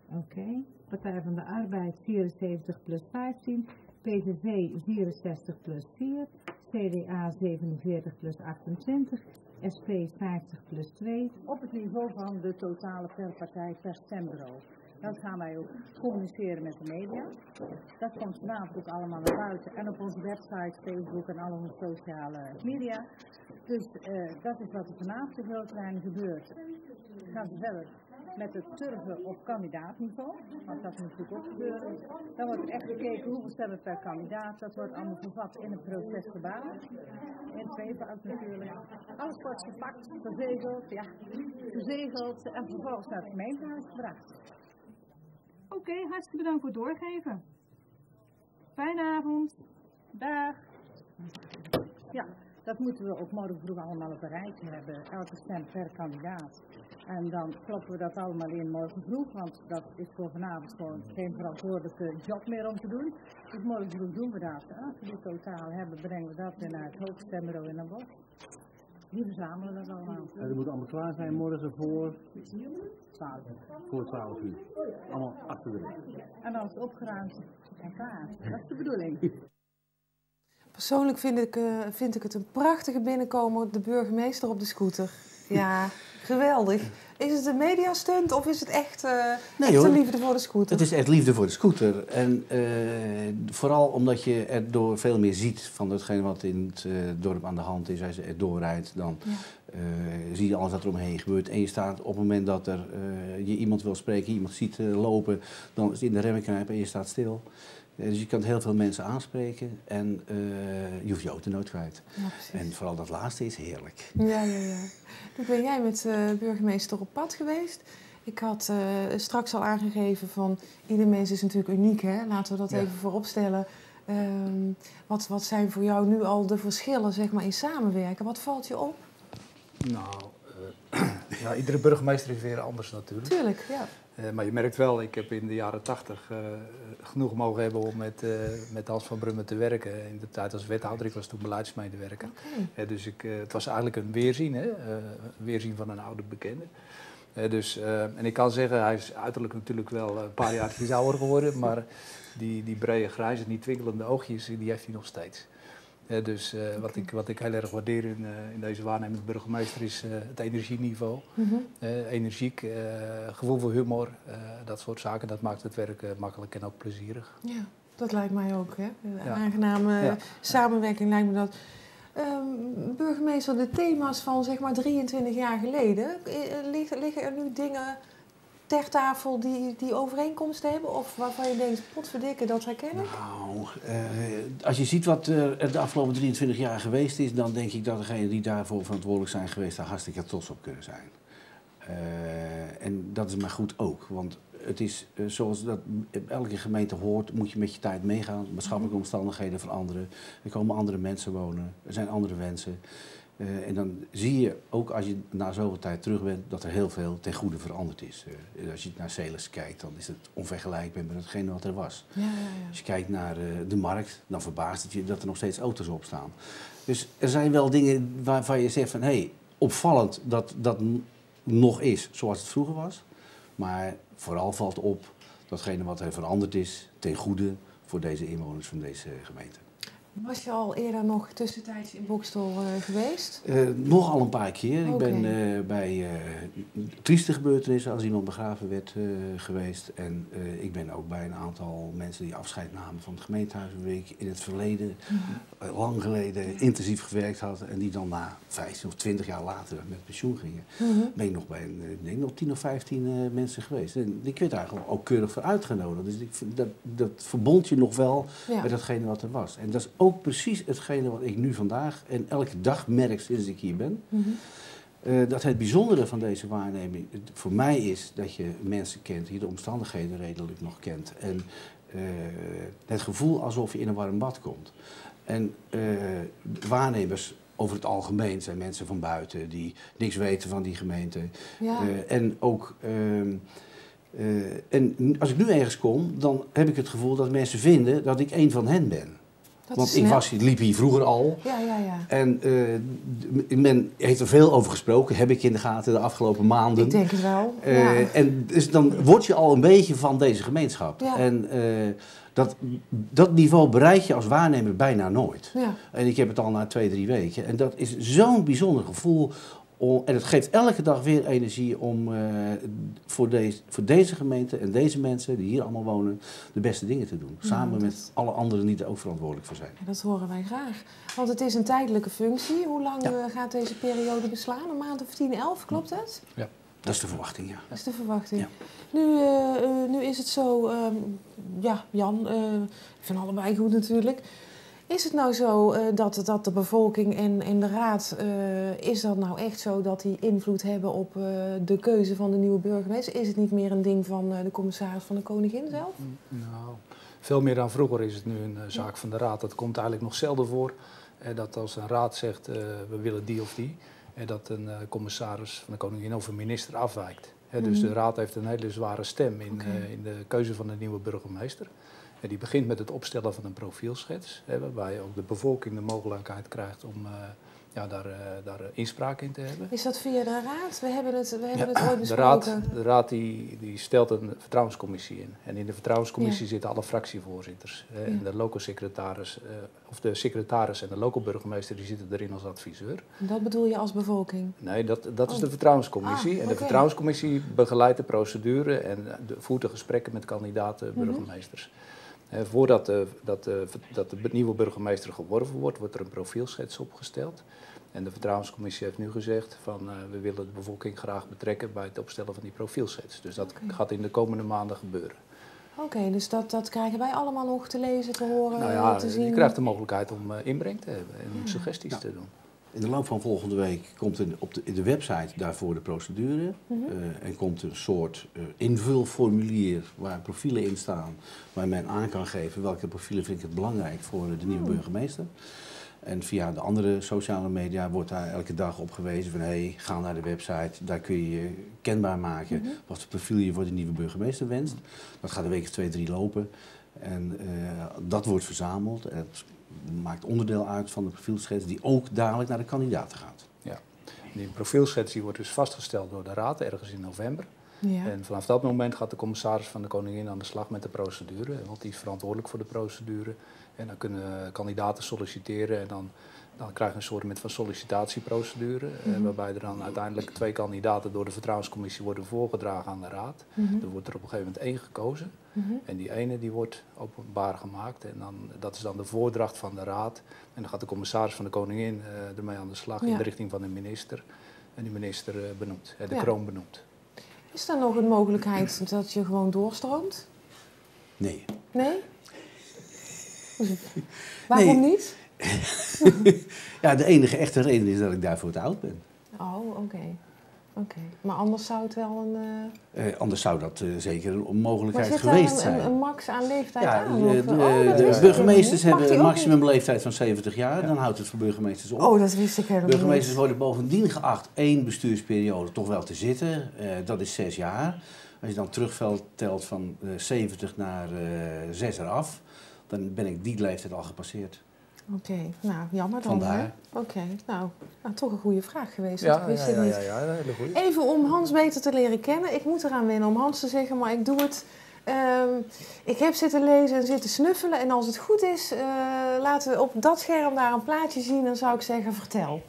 Oké. Okay. Partij van de Arbeid vierenzeventig plus vijftien. P V V vierenzestig plus vier. C D A zevenenveertig plus achtentwintig. S P vijftig plus twee. Op het niveau van de totale per partij per stembureau. Dat gaan wij ook communiceren met de media. Dat komt vanavond ook allemaal naar buiten. En op onze website, Facebook en al onze sociale media. Dus uh, dat is wat er vanavond op Grootterrein gebeurt. Dan gaan ze verder met het turven op kandidaatniveau. Want dat moet natuurlijk ook gebeuren. Dan wordt echt gekeken hoeveel stemmen per kandidaat. Dat wordt allemaal vervat in het proces verbaal. In tweevoud natuurlijk. Alles wordt verpakt, verzegeld, ja, verzegeld en vervolgens naar het gemeentehuis gebracht. Oké, okay, hartstikke bedankt voor het doorgeven. Fijne avond. Dag. Ja, dat moeten we ook morgen vroeg allemaal op een rijtje hebben. Elke stem per kandidaat. En dan kloppen we dat allemaal in morgen vroeg, want dat is voor vanavond gewoon geen verantwoordelijke job meer om te doen. Dus morgen vroeg doen we dat. Als we die totaal hebben, brengen we dat weer naar het hoofdstembureau in Den Bosch. Die verzamelen dat allemaal. En dat moet allemaal klaar zijn morgen voor twaalf uur. Voor twaalf uur. Allemaal achter de rug. En dan is het opgeruimd en klaar. Dat is de bedoeling. Persoonlijk vind ik, uh, vind ik het een prachtige binnenkomen, de burgemeester op de scooter. Ja, geweldig. Is het een mediastunt of is het echt, uh, nee, echt hoor. een liefde voor de scooter? Het is echt liefde voor de scooter. En uh, vooral omdat je er door veel meer ziet van hetgeen wat in het uh, dorp aan de hand is. Als je er doorrijdt, dan ja. uh, zie je alles wat er omheen gebeurt. En je staat op het moment dat er, uh, je iemand wil spreken, iemand ziet uh, lopen, dan is het in de remmenknijp en je staat stil. Dus je kan heel veel mensen aanspreken en uh, je hoeft je auto nooit kwijt. Ja, en vooral dat laatste is heerlijk. Ja, ja, ja. Toen ben jij met uh, burgemeester op pad geweest. Ik had uh, straks al aangegeven van ieder mens is natuurlijk uniek, hè? Laten we dat ja. even voorop stellen. Um, wat, wat zijn voor jou nu al de verschillen, zeg maar, in samenwerken? Wat valt je op? Nou, uh, ja, iedere burgemeester is weer anders natuurlijk. Tuurlijk, ja. Uh, maar je merkt wel, ik heb in de jaren tachtig uh, genoeg mogen hebben om met, uh, met Hans van Brummen te werken. In de tijd als wethouder, ik was toen beleidsmedewerker. Okay. Uh, dus ik, uh, het was eigenlijk een weerzien, hè? Uh, een weerzien van een oude bekende. Uh, dus, uh, en ik kan zeggen, hij is uiterlijk natuurlijk wel een paar jaar ouder geworden, maar die, die brede grijze, die twinkelende oogjes, die heeft hij nog steeds. Uh, dus uh, okay. wat, ik, wat ik heel erg waardeer in, uh, in deze waarnemend burgemeester is uh, het energieniveau. Mm-hmm. uh, energiek, uh, gevoel voor humor, uh, dat soort zaken, dat maakt het werk uh, makkelijk en ook plezierig. Ja, dat lijkt mij ook, hè. Een ja. aangename ja. samenwerking lijkt me dat. Um, burgemeester, de thema's van zeg maar drieëntwintig jaar geleden, liggen, liggen er nu dingen ter tafel die, die overeenkomsten hebben? Of waarvan je denkt, potverdikke, dat herken ik? Nou, uh, als je ziet wat er uh, de afgelopen drieëntwintig jaar geweest is, dan denk ik dat degenen die daarvoor verantwoordelijk zijn geweest, daar hartstikke trots op kunnen zijn. Uh, en dat is maar goed ook, want het is uh, zoals dat elke gemeente hoort, moet je met je tijd meegaan. Maatschappelijke omstandigheden veranderen. Er komen andere mensen wonen, er zijn andere wensen. Uh, en dan zie je ook als je na zoveel tijd terug bent dat er heel veel ten goede veranderd is. Uh, als je naar Celis kijkt, dan is het onvergelijkbaar met hetgene wat er was. Ja, ja, ja. Als je kijkt naar uh, de markt, dan verbaast het je dat er nog steeds auto's op staan. Dus er zijn wel dingen waarvan je zegt van hé, hey, opvallend dat dat nog is zoals het vroeger was. Maar vooral valt op datgene wat er veranderd is ten goede voor deze inwoners van deze gemeente. Was je al eerder nog tussentijds in Boxtel uh, geweest? Uh, nog al een paar keer. Okay. Ik ben uh, bij uh, trieste gebeurtenissen als iemand begraven werd uh, geweest. En uh, ik ben ook bij een aantal mensen die afscheid namen van het gemeentehuis, waar ik in het verleden, mm-hmm. uh, lang geleden, intensief gewerkt had. En die dan na vijftien of twintig jaar later met pensioen gingen. Mm-hmm. Ben ik nog bij een, ik denk nog tien of vijftien uh, mensen geweest. En ik werd eigenlijk ook keurig voor uitgenodigd. Dus ik, dat, dat verbond je nog wel ja. met datgene wat er was. En dat is ook precies hetgene wat ik nu vandaag en elke dag merk sinds ik hier ben. Mm-hmm. uh, dat het bijzondere van deze waarneming voor mij is dat je mensen kent, die de omstandigheden redelijk nog kent. En uh, het gevoel alsof je in een warm bad komt. En uh, waarnemers over het algemeen zijn mensen van buiten die niks weten van die gemeente. Ja. Uh, en ook... Uh, uh, en als ik nu ergens kom, dan heb ik het gevoel dat mensen vinden dat ik een van hen ben. Dat Want is ik snel. was, liep hier vroeger al. Ja, ja, ja. En uh, men heeft er veel over gesproken, heb ik in de gaten de afgelopen maanden. Ik denk het wel. Uh, ja. En dus dan word je al een beetje van deze gemeenschap. Ja. En uh, dat, dat niveau bereik je als waarnemer bijna nooit. Ja. En ik heb het al na twee, drie weken. En dat is zo'n bijzonder gevoel. Om, en het geeft elke dag weer energie om uh, voor, deze, voor deze gemeente en deze mensen die hier allemaal wonen de beste dingen te doen. Samen Ja, met dat... alle anderen die er ook verantwoordelijk voor zijn. Ja, dat horen wij graag. Want het is een tijdelijke functie. Hoe lang ja. uh, gaat deze periode beslaan? Een maand of tien, elf, klopt het? Ja, dat is de verwachting, ja. Dat is de verwachting. Ja. Nu, uh, uh, nu is het zo, um, ja, Jan, uh, ik vind allebei goed natuurlijk. Is het nou zo uh, dat, dat de bevolking en, en de raad, uh, is dat nou echt zo dat die invloed hebben op uh, de keuze van de nieuwe burgemeester? Is het niet meer een ding van uh, de commissaris van de Koningin zelf? Nou, veel meer dan vroeger is het nu een uh, zaak van de raad. Dat komt eigenlijk nog zelden voor. Eh, dat als een raad zegt, uh, we willen die of die, en dat een uh, commissaris van de Koningin of een minister afwijkt. Eh, dus Mm-hmm. de raad heeft een hele zware stem in, Okay. uh, in de keuze van de nieuwe burgemeester. En die begint met het opstellen van een profielschets, hè, waarbij ook de bevolking de mogelijkheid krijgt om uh, ja, daar, uh, daar inspraak in te hebben. Is dat via de raad? We hebben het, we hebben Ja, het ooit de besproken. raad, de raad die, die stelt een vertrouwenscommissie in. En in de vertrouwenscommissie Ja. zitten alle fractievoorzitters. Hè, Ja. En de loco-secretaris, uh, of de secretaris en de loco-burgemeester die zitten erin als adviseur. Dat bedoel je als bevolking? Nee, dat, dat is Oh. de vertrouwenscommissie. Ah, en de okay. vertrouwenscommissie begeleidt de procedure en de, voert de gesprekken met kandidaten Mhm. burgemeesters. Eh, voordat de, dat de, dat de nieuwe burgemeester geworven wordt, wordt er een profielschets opgesteld. En de vertrouwenscommissie heeft nu gezegd van uh, we willen de bevolking graag betrekken bij het opstellen van die profielschets. Dus dat Okay. gaat in de komende maanden gebeuren. Oké, okay, dus dat, dat krijgen wij allemaal nog te lezen, te horen, Nou ja, te zien? je krijgt de mogelijkheid om uh, inbreng te hebben en om Ja. suggesties Ja. te doen. In de loop van volgende week komt er op de, in de website daarvoor de procedure. Mhm. Uh, en komt een soort uh, invulformulier waar profielen in staan. Waar men aan kan geven welke profielen vind ik het belangrijk voor de nieuwe Hmm. burgemeester. En via de andere sociale media wordt daar elke dag op gewezen van hé, hey, ga naar de website. Daar kun je je kenbaar maken Mhm. wat voor profiel je voor de nieuwe burgemeester wenst. Dat gaat een week of twee, drie lopen. En uh, dat wordt verzameld. En het maakt onderdeel uit van de profielschets die ook dadelijk naar de kandidaten gaat. Ja. Die profielschets die wordt dus vastgesteld door de raad ergens in november. Ja. En vanaf dat moment gaat de commissaris van de Koningin aan de slag met de procedure. Want die is verantwoordelijk voor de procedure. En dan kunnen kandidaten solliciteren en dan, dan krijg je een soort van sollicitatieprocedure. Mhm. eh, waarbij er dan uiteindelijk twee kandidaten door de vertrouwenscommissie worden voorgedragen aan de raad. Mhm. Er wordt er op een gegeven moment één gekozen. Mhm. En die ene die wordt openbaar gemaakt. En dan, dat is dan de voordracht van de raad. En dan gaat de commissaris van de Koningin uh, ermee aan de slag Ja. in de richting van de minister. En die minister uh, benoemt, uh, de Ja. kroon benoemt. Is er nog een mogelijkheid dat je gewoon doorstroomt? Nee. Nee? Waarom Nee. niet? Ja, de enige echte reden is dat ik daarvoor te oud ben. Oh, oké. Okay. Okay. Maar anders zou het wel een... Uh... Uh, anders zou dat uh, zeker een Maar onmogelijkheid zit geweest er zijn. een, een, een max aan leeftijd ja, aan? de, Of, de, oh, dat de wist ik burgemeesters helemaal niet. Mag hebben die een ook maximum niet? leeftijd van zeventig jaar. Dan houdt het voor burgemeesters op. Oh, dat wist ik helemaal Burgemeesters niet. worden bovendien geacht één bestuursperiode toch wel te zitten. Uh, dat is zes jaar. Als je dan terugtelt van uh, zeventig naar uh, zes eraf, dan ben ik die leeftijd al gepasseerd. Oké, okay. Nou, jammer dan. Vandaar. Oké, okay. nou, nou, toch een goede vraag geweest. Ja, ik wist ja, het niet. ja, ja, ja, een hele goeie. Even om Hans beter te leren kennen. Ik moet eraan wennen om Hans te zeggen, maar ik doe het. Um, ik heb zitten lezen en zitten snuffelen. En als het goed is, uh, laten we op dat scherm daar een plaatje zien. Dan zou ik zeggen, vertel.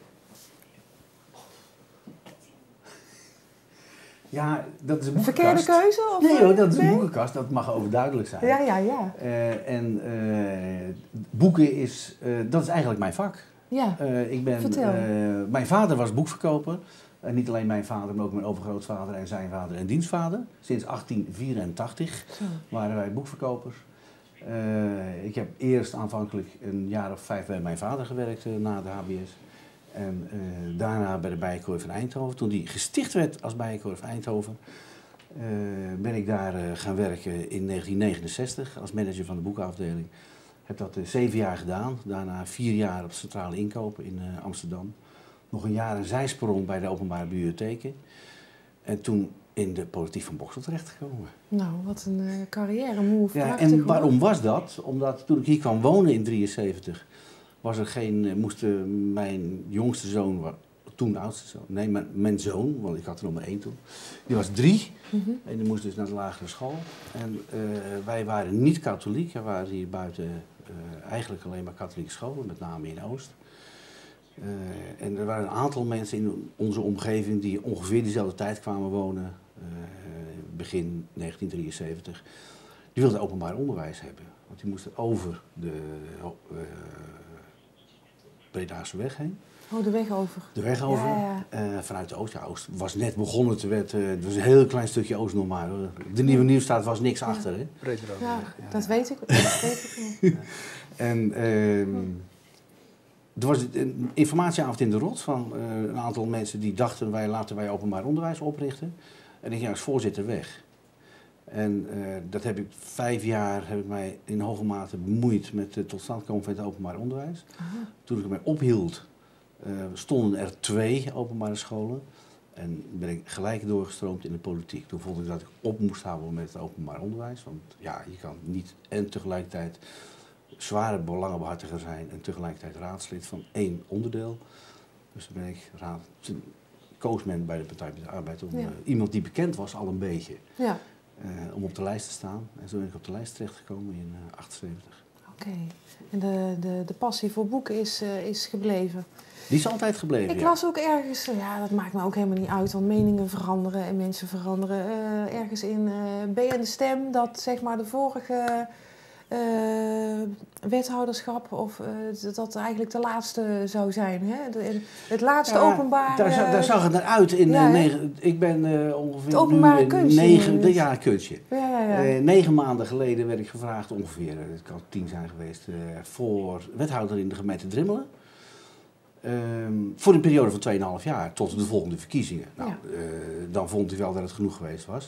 Ja, dat is een Een boekenkast. verkeerde keuze? Of nee hoor, dat is nee? een boekenkast. Dat mag overduidelijk zijn. Ja, ja, ja. Uh, en uh, boeken is, uh, dat is eigenlijk mijn vak. Ja, uh, ik ben, vertel. Uh, mijn vader was boekverkoper. Uh, niet alleen mijn vader, maar ook mijn overgrootvader en zijn vader en dienstvader. Sinds achttien vierentachtig Zo. waren wij boekverkopers. Uh, ik heb eerst aanvankelijk een jaar of vijf bij mijn vader gewerkt uh, na de H B S. En uh, daarna bij de Bijenkorf in Eindhoven. Toen die gesticht werd als Bijenkorf Eindhoven, uh, ben ik daar uh, gaan werken in negentien negenenzestig als manager van de boekafdeling. Heb dat uh, zeven jaar gedaan. Daarna vier jaar op centrale inkopen in uh, Amsterdam. Nog een jaar een zijsprong bij de openbare bibliotheken. En toen in de politiek van Boksel terechtgekomen. Nou, wat een uh, carrière move. Ja, en waarom hoor. was dat? Omdat toen ik hier kwam wonen in drieënzeventig, was er geen, moest mijn jongste zoon, toen oudste zoon, nee, mijn, mijn zoon, want ik had er nog maar één toen, die was drie mm-hmm. en die moest dus naar de lagere school. En uh, wij waren niet katholiek, we waren hier buiten uh, eigenlijk alleen maar katholieke scholen, met name in Oost. Uh, en er waren een aantal mensen in onze omgeving die ongeveer diezelfde tijd kwamen wonen, uh, begin negentien drieënzeventig. Die wilden openbaar onderwijs hebben, want die moesten over de uh, Bredaarse weg heen. Oh, de weg over. De weg over, ja, ja. Uh, vanuit de Oost. Ja, Oost was net begonnen te wet. Uh, het was een heel klein stukje Oost nog maar. Hoor. De Nieuwe Nieuwstraat was niks ja. achter, hè? Ja, ja, dat weet ik. Dat weet ik niet. En uh, er was een informatieavond in de Rot van uh, een aantal mensen die dachten, wij laten wij openbaar onderwijs oprichten. En ik ging als voorzitter weg. En uh, dat heb ik vijf jaar heb ik mij in hoge mate bemoeid met de totstandkoming van het openbaar onderwijs. Aha. Toen ik ermee ophield, uh, stonden er twee openbare scholen. En ben ik gelijk doorgestroomd in de politiek. Toen vond ik dat ik op moest houden met het openbaar onderwijs. Want ja, je kan niet en tegelijkertijd zware belangenbehartiger zijn en tegelijkertijd raadslid van één onderdeel. Dus toen ben ik raad, koos men bij de Partij van de Arbeid om ja. uh, iemand die bekend was al een beetje. Ja. Uh, om op de lijst te staan. En zo ben ik op de lijst terechtgekomen in uh, achtenzeventig. Oké. Okay. En de, de, de passie voor boeken is, uh, is gebleven? Die is altijd gebleven, Ik ja. las ook ergens, uh, ja dat maakt me ook helemaal niet uit, want meningen veranderen en mensen veranderen. Uh, ergens in uh, B en de Stem dat zeg maar de vorige uh, wethouderschap of uh, dat eigenlijk de laatste zou zijn. Hè? De, het laatste ja, openbaar... Daar, uh, daar zag het naar uit. In, ja, uh, negen, ik ben uh, ongeveer... Het openbare nu, kunstje. Negen, de, ja, kunstje. Ja, ja, ja. Uh, negen maanden geleden werd ik gevraagd, ongeveer, het kan tien zijn geweest, uh, voor wethouder in de gemeente Drimmelen. Um, voor een periode van twee komma vijf jaar, tot de volgende verkiezingen. Nou, ja. uh, dan vond ik wel dat het genoeg geweest was.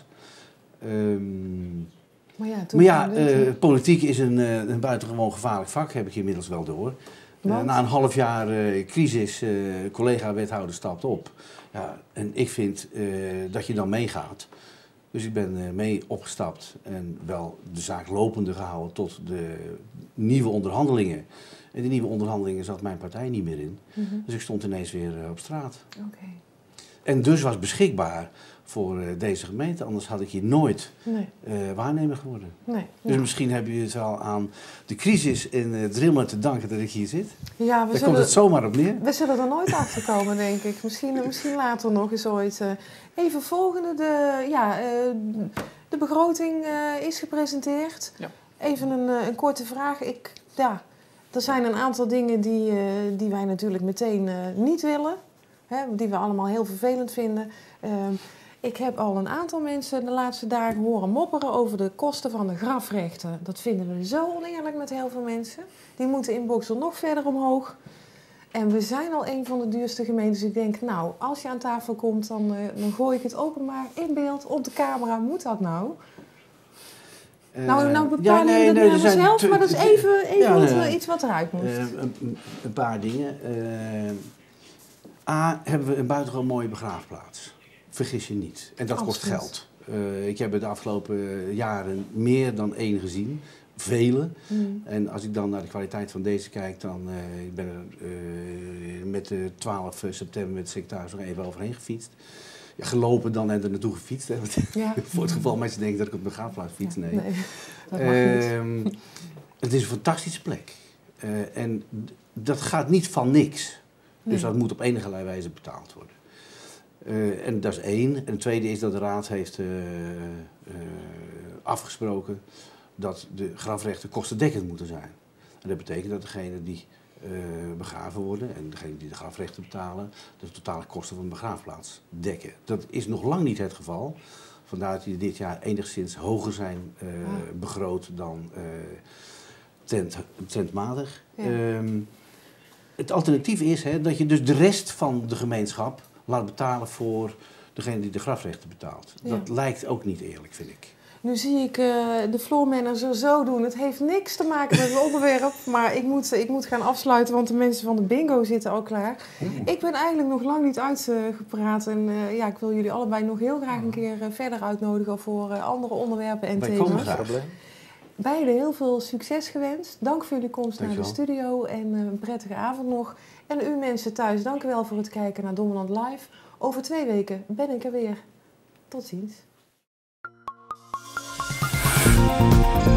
Um, maar ja, maar ja uh, politiek is een, uh, een buitengewoon gevaarlijk vak, heb ik inmiddels wel door. Uh, na een half jaar uh, crisis, uh, collega-wethouder stapt op. Ja, en ik vind uh, dat je dan meegaat. Dus ik ben uh, mee opgestapt en wel de zaak lopende gehouden tot de nieuwe onderhandelingen. En die nieuwe onderhandelingen zat mijn partij niet meer in. Mm-hmm. Dus ik stond ineens weer uh, op straat. Okay. En dus was beschikbaar voor uh, deze gemeente. Anders had ik hier nooit nee. uh, waarnemer geworden. Nee, dus ja. misschien hebben jullie het wel aan de crisis in uh, Drimmelen te danken dat ik hier zit. Ja, we Daar zullen, komt het zomaar op neer. We zullen er nooit achter komen, denk ik. Misschien, misschien later nog eens ooit. Uh, even volgende. De, ja, uh, de begroting uh, is gepresenteerd. Ja. Even een, uh, een korte vraag. Ik, ja... Er zijn een aantal dingen die, uh, die wij natuurlijk meteen uh, niet willen. Hè, die we allemaal heel vervelend vinden. Uh, ik heb al een aantal mensen de laatste dagen horen mopperen over de kosten van de grafrechten. Dat vinden we zo oneerlijk met heel veel mensen. Die moeten in Boksel nog verder omhoog. En we zijn al een van de duurste gemeentes. Ik denk, nou, als je aan tafel komt, dan, uh, dan gooi ik het openbaar in beeld op de camera. Moet dat nou? Uh, nou, nou bepaal je ja, nee, het nee, zelf, t- maar dat is even, even ja, wat, uh, iets wat eruit moet. Uh, een, een paar dingen. Uh, A, hebben we een buitengewoon mooie begraafplaats. Vergis je niet. En dat Absoluut. kost geld. Uh, ik heb er de afgelopen jaren meer dan één gezien. Vele. Mm. En als ik dan naar de kwaliteit van deze kijk, dan uh, ik ben er uh, met de twaalf september met de secretaris nog even overheen gefietst. Ja, gelopen dan en er naartoe gefietst. Hè. Ja. Voor het geval mensen denken dat ik op de begraafplaats fiets. Nee, ja, nee dat mag uh, niet. Het is een fantastische plek. Uh, en dat gaat niet van niks. Nee. Dus dat moet op enige wijze betaald worden. Uh, en dat is één. En het tweede is dat de raad heeft uh, uh, afgesproken dat de grafrechten kostendekkend moeten zijn. En dat betekent dat degene die uh, begraven worden en degene die de grafrechten betalen, de totale kosten van de begraafplaats dekken. Dat is nog lang niet het geval. Vandaar dat die dit jaar enigszins hoger zijn uh, ah. begroot dan uh, tent, tentmatig. Ja. Um, het alternatief is hè, dat je dus de rest van de gemeenschap laat betalen voor degene die de grafrechten betaalt. Ja. Dat lijkt ook niet eerlijk, vind ik. Nu zie ik uh, de floormanager zo doen. Het heeft niks te maken met het onderwerp. Maar ik moet, ik moet gaan afsluiten, want de mensen van de bingo zitten al klaar. Oeh. Ik ben eigenlijk nog lang niet uitgepraat. En uh, ja, ik wil jullie allebei nog heel graag een keer uh, verder uitnodigen voor uh, andere onderwerpen en Wij thema's. Graag. Beiden heel veel succes gewenst. Dank voor jullie komst Dank naar de studio en uh, een prettige avond nog. En u mensen thuis, dank u wel voor het kijken naar Dommeland Live. Over twee weken ben ik er weer. Tot ziens.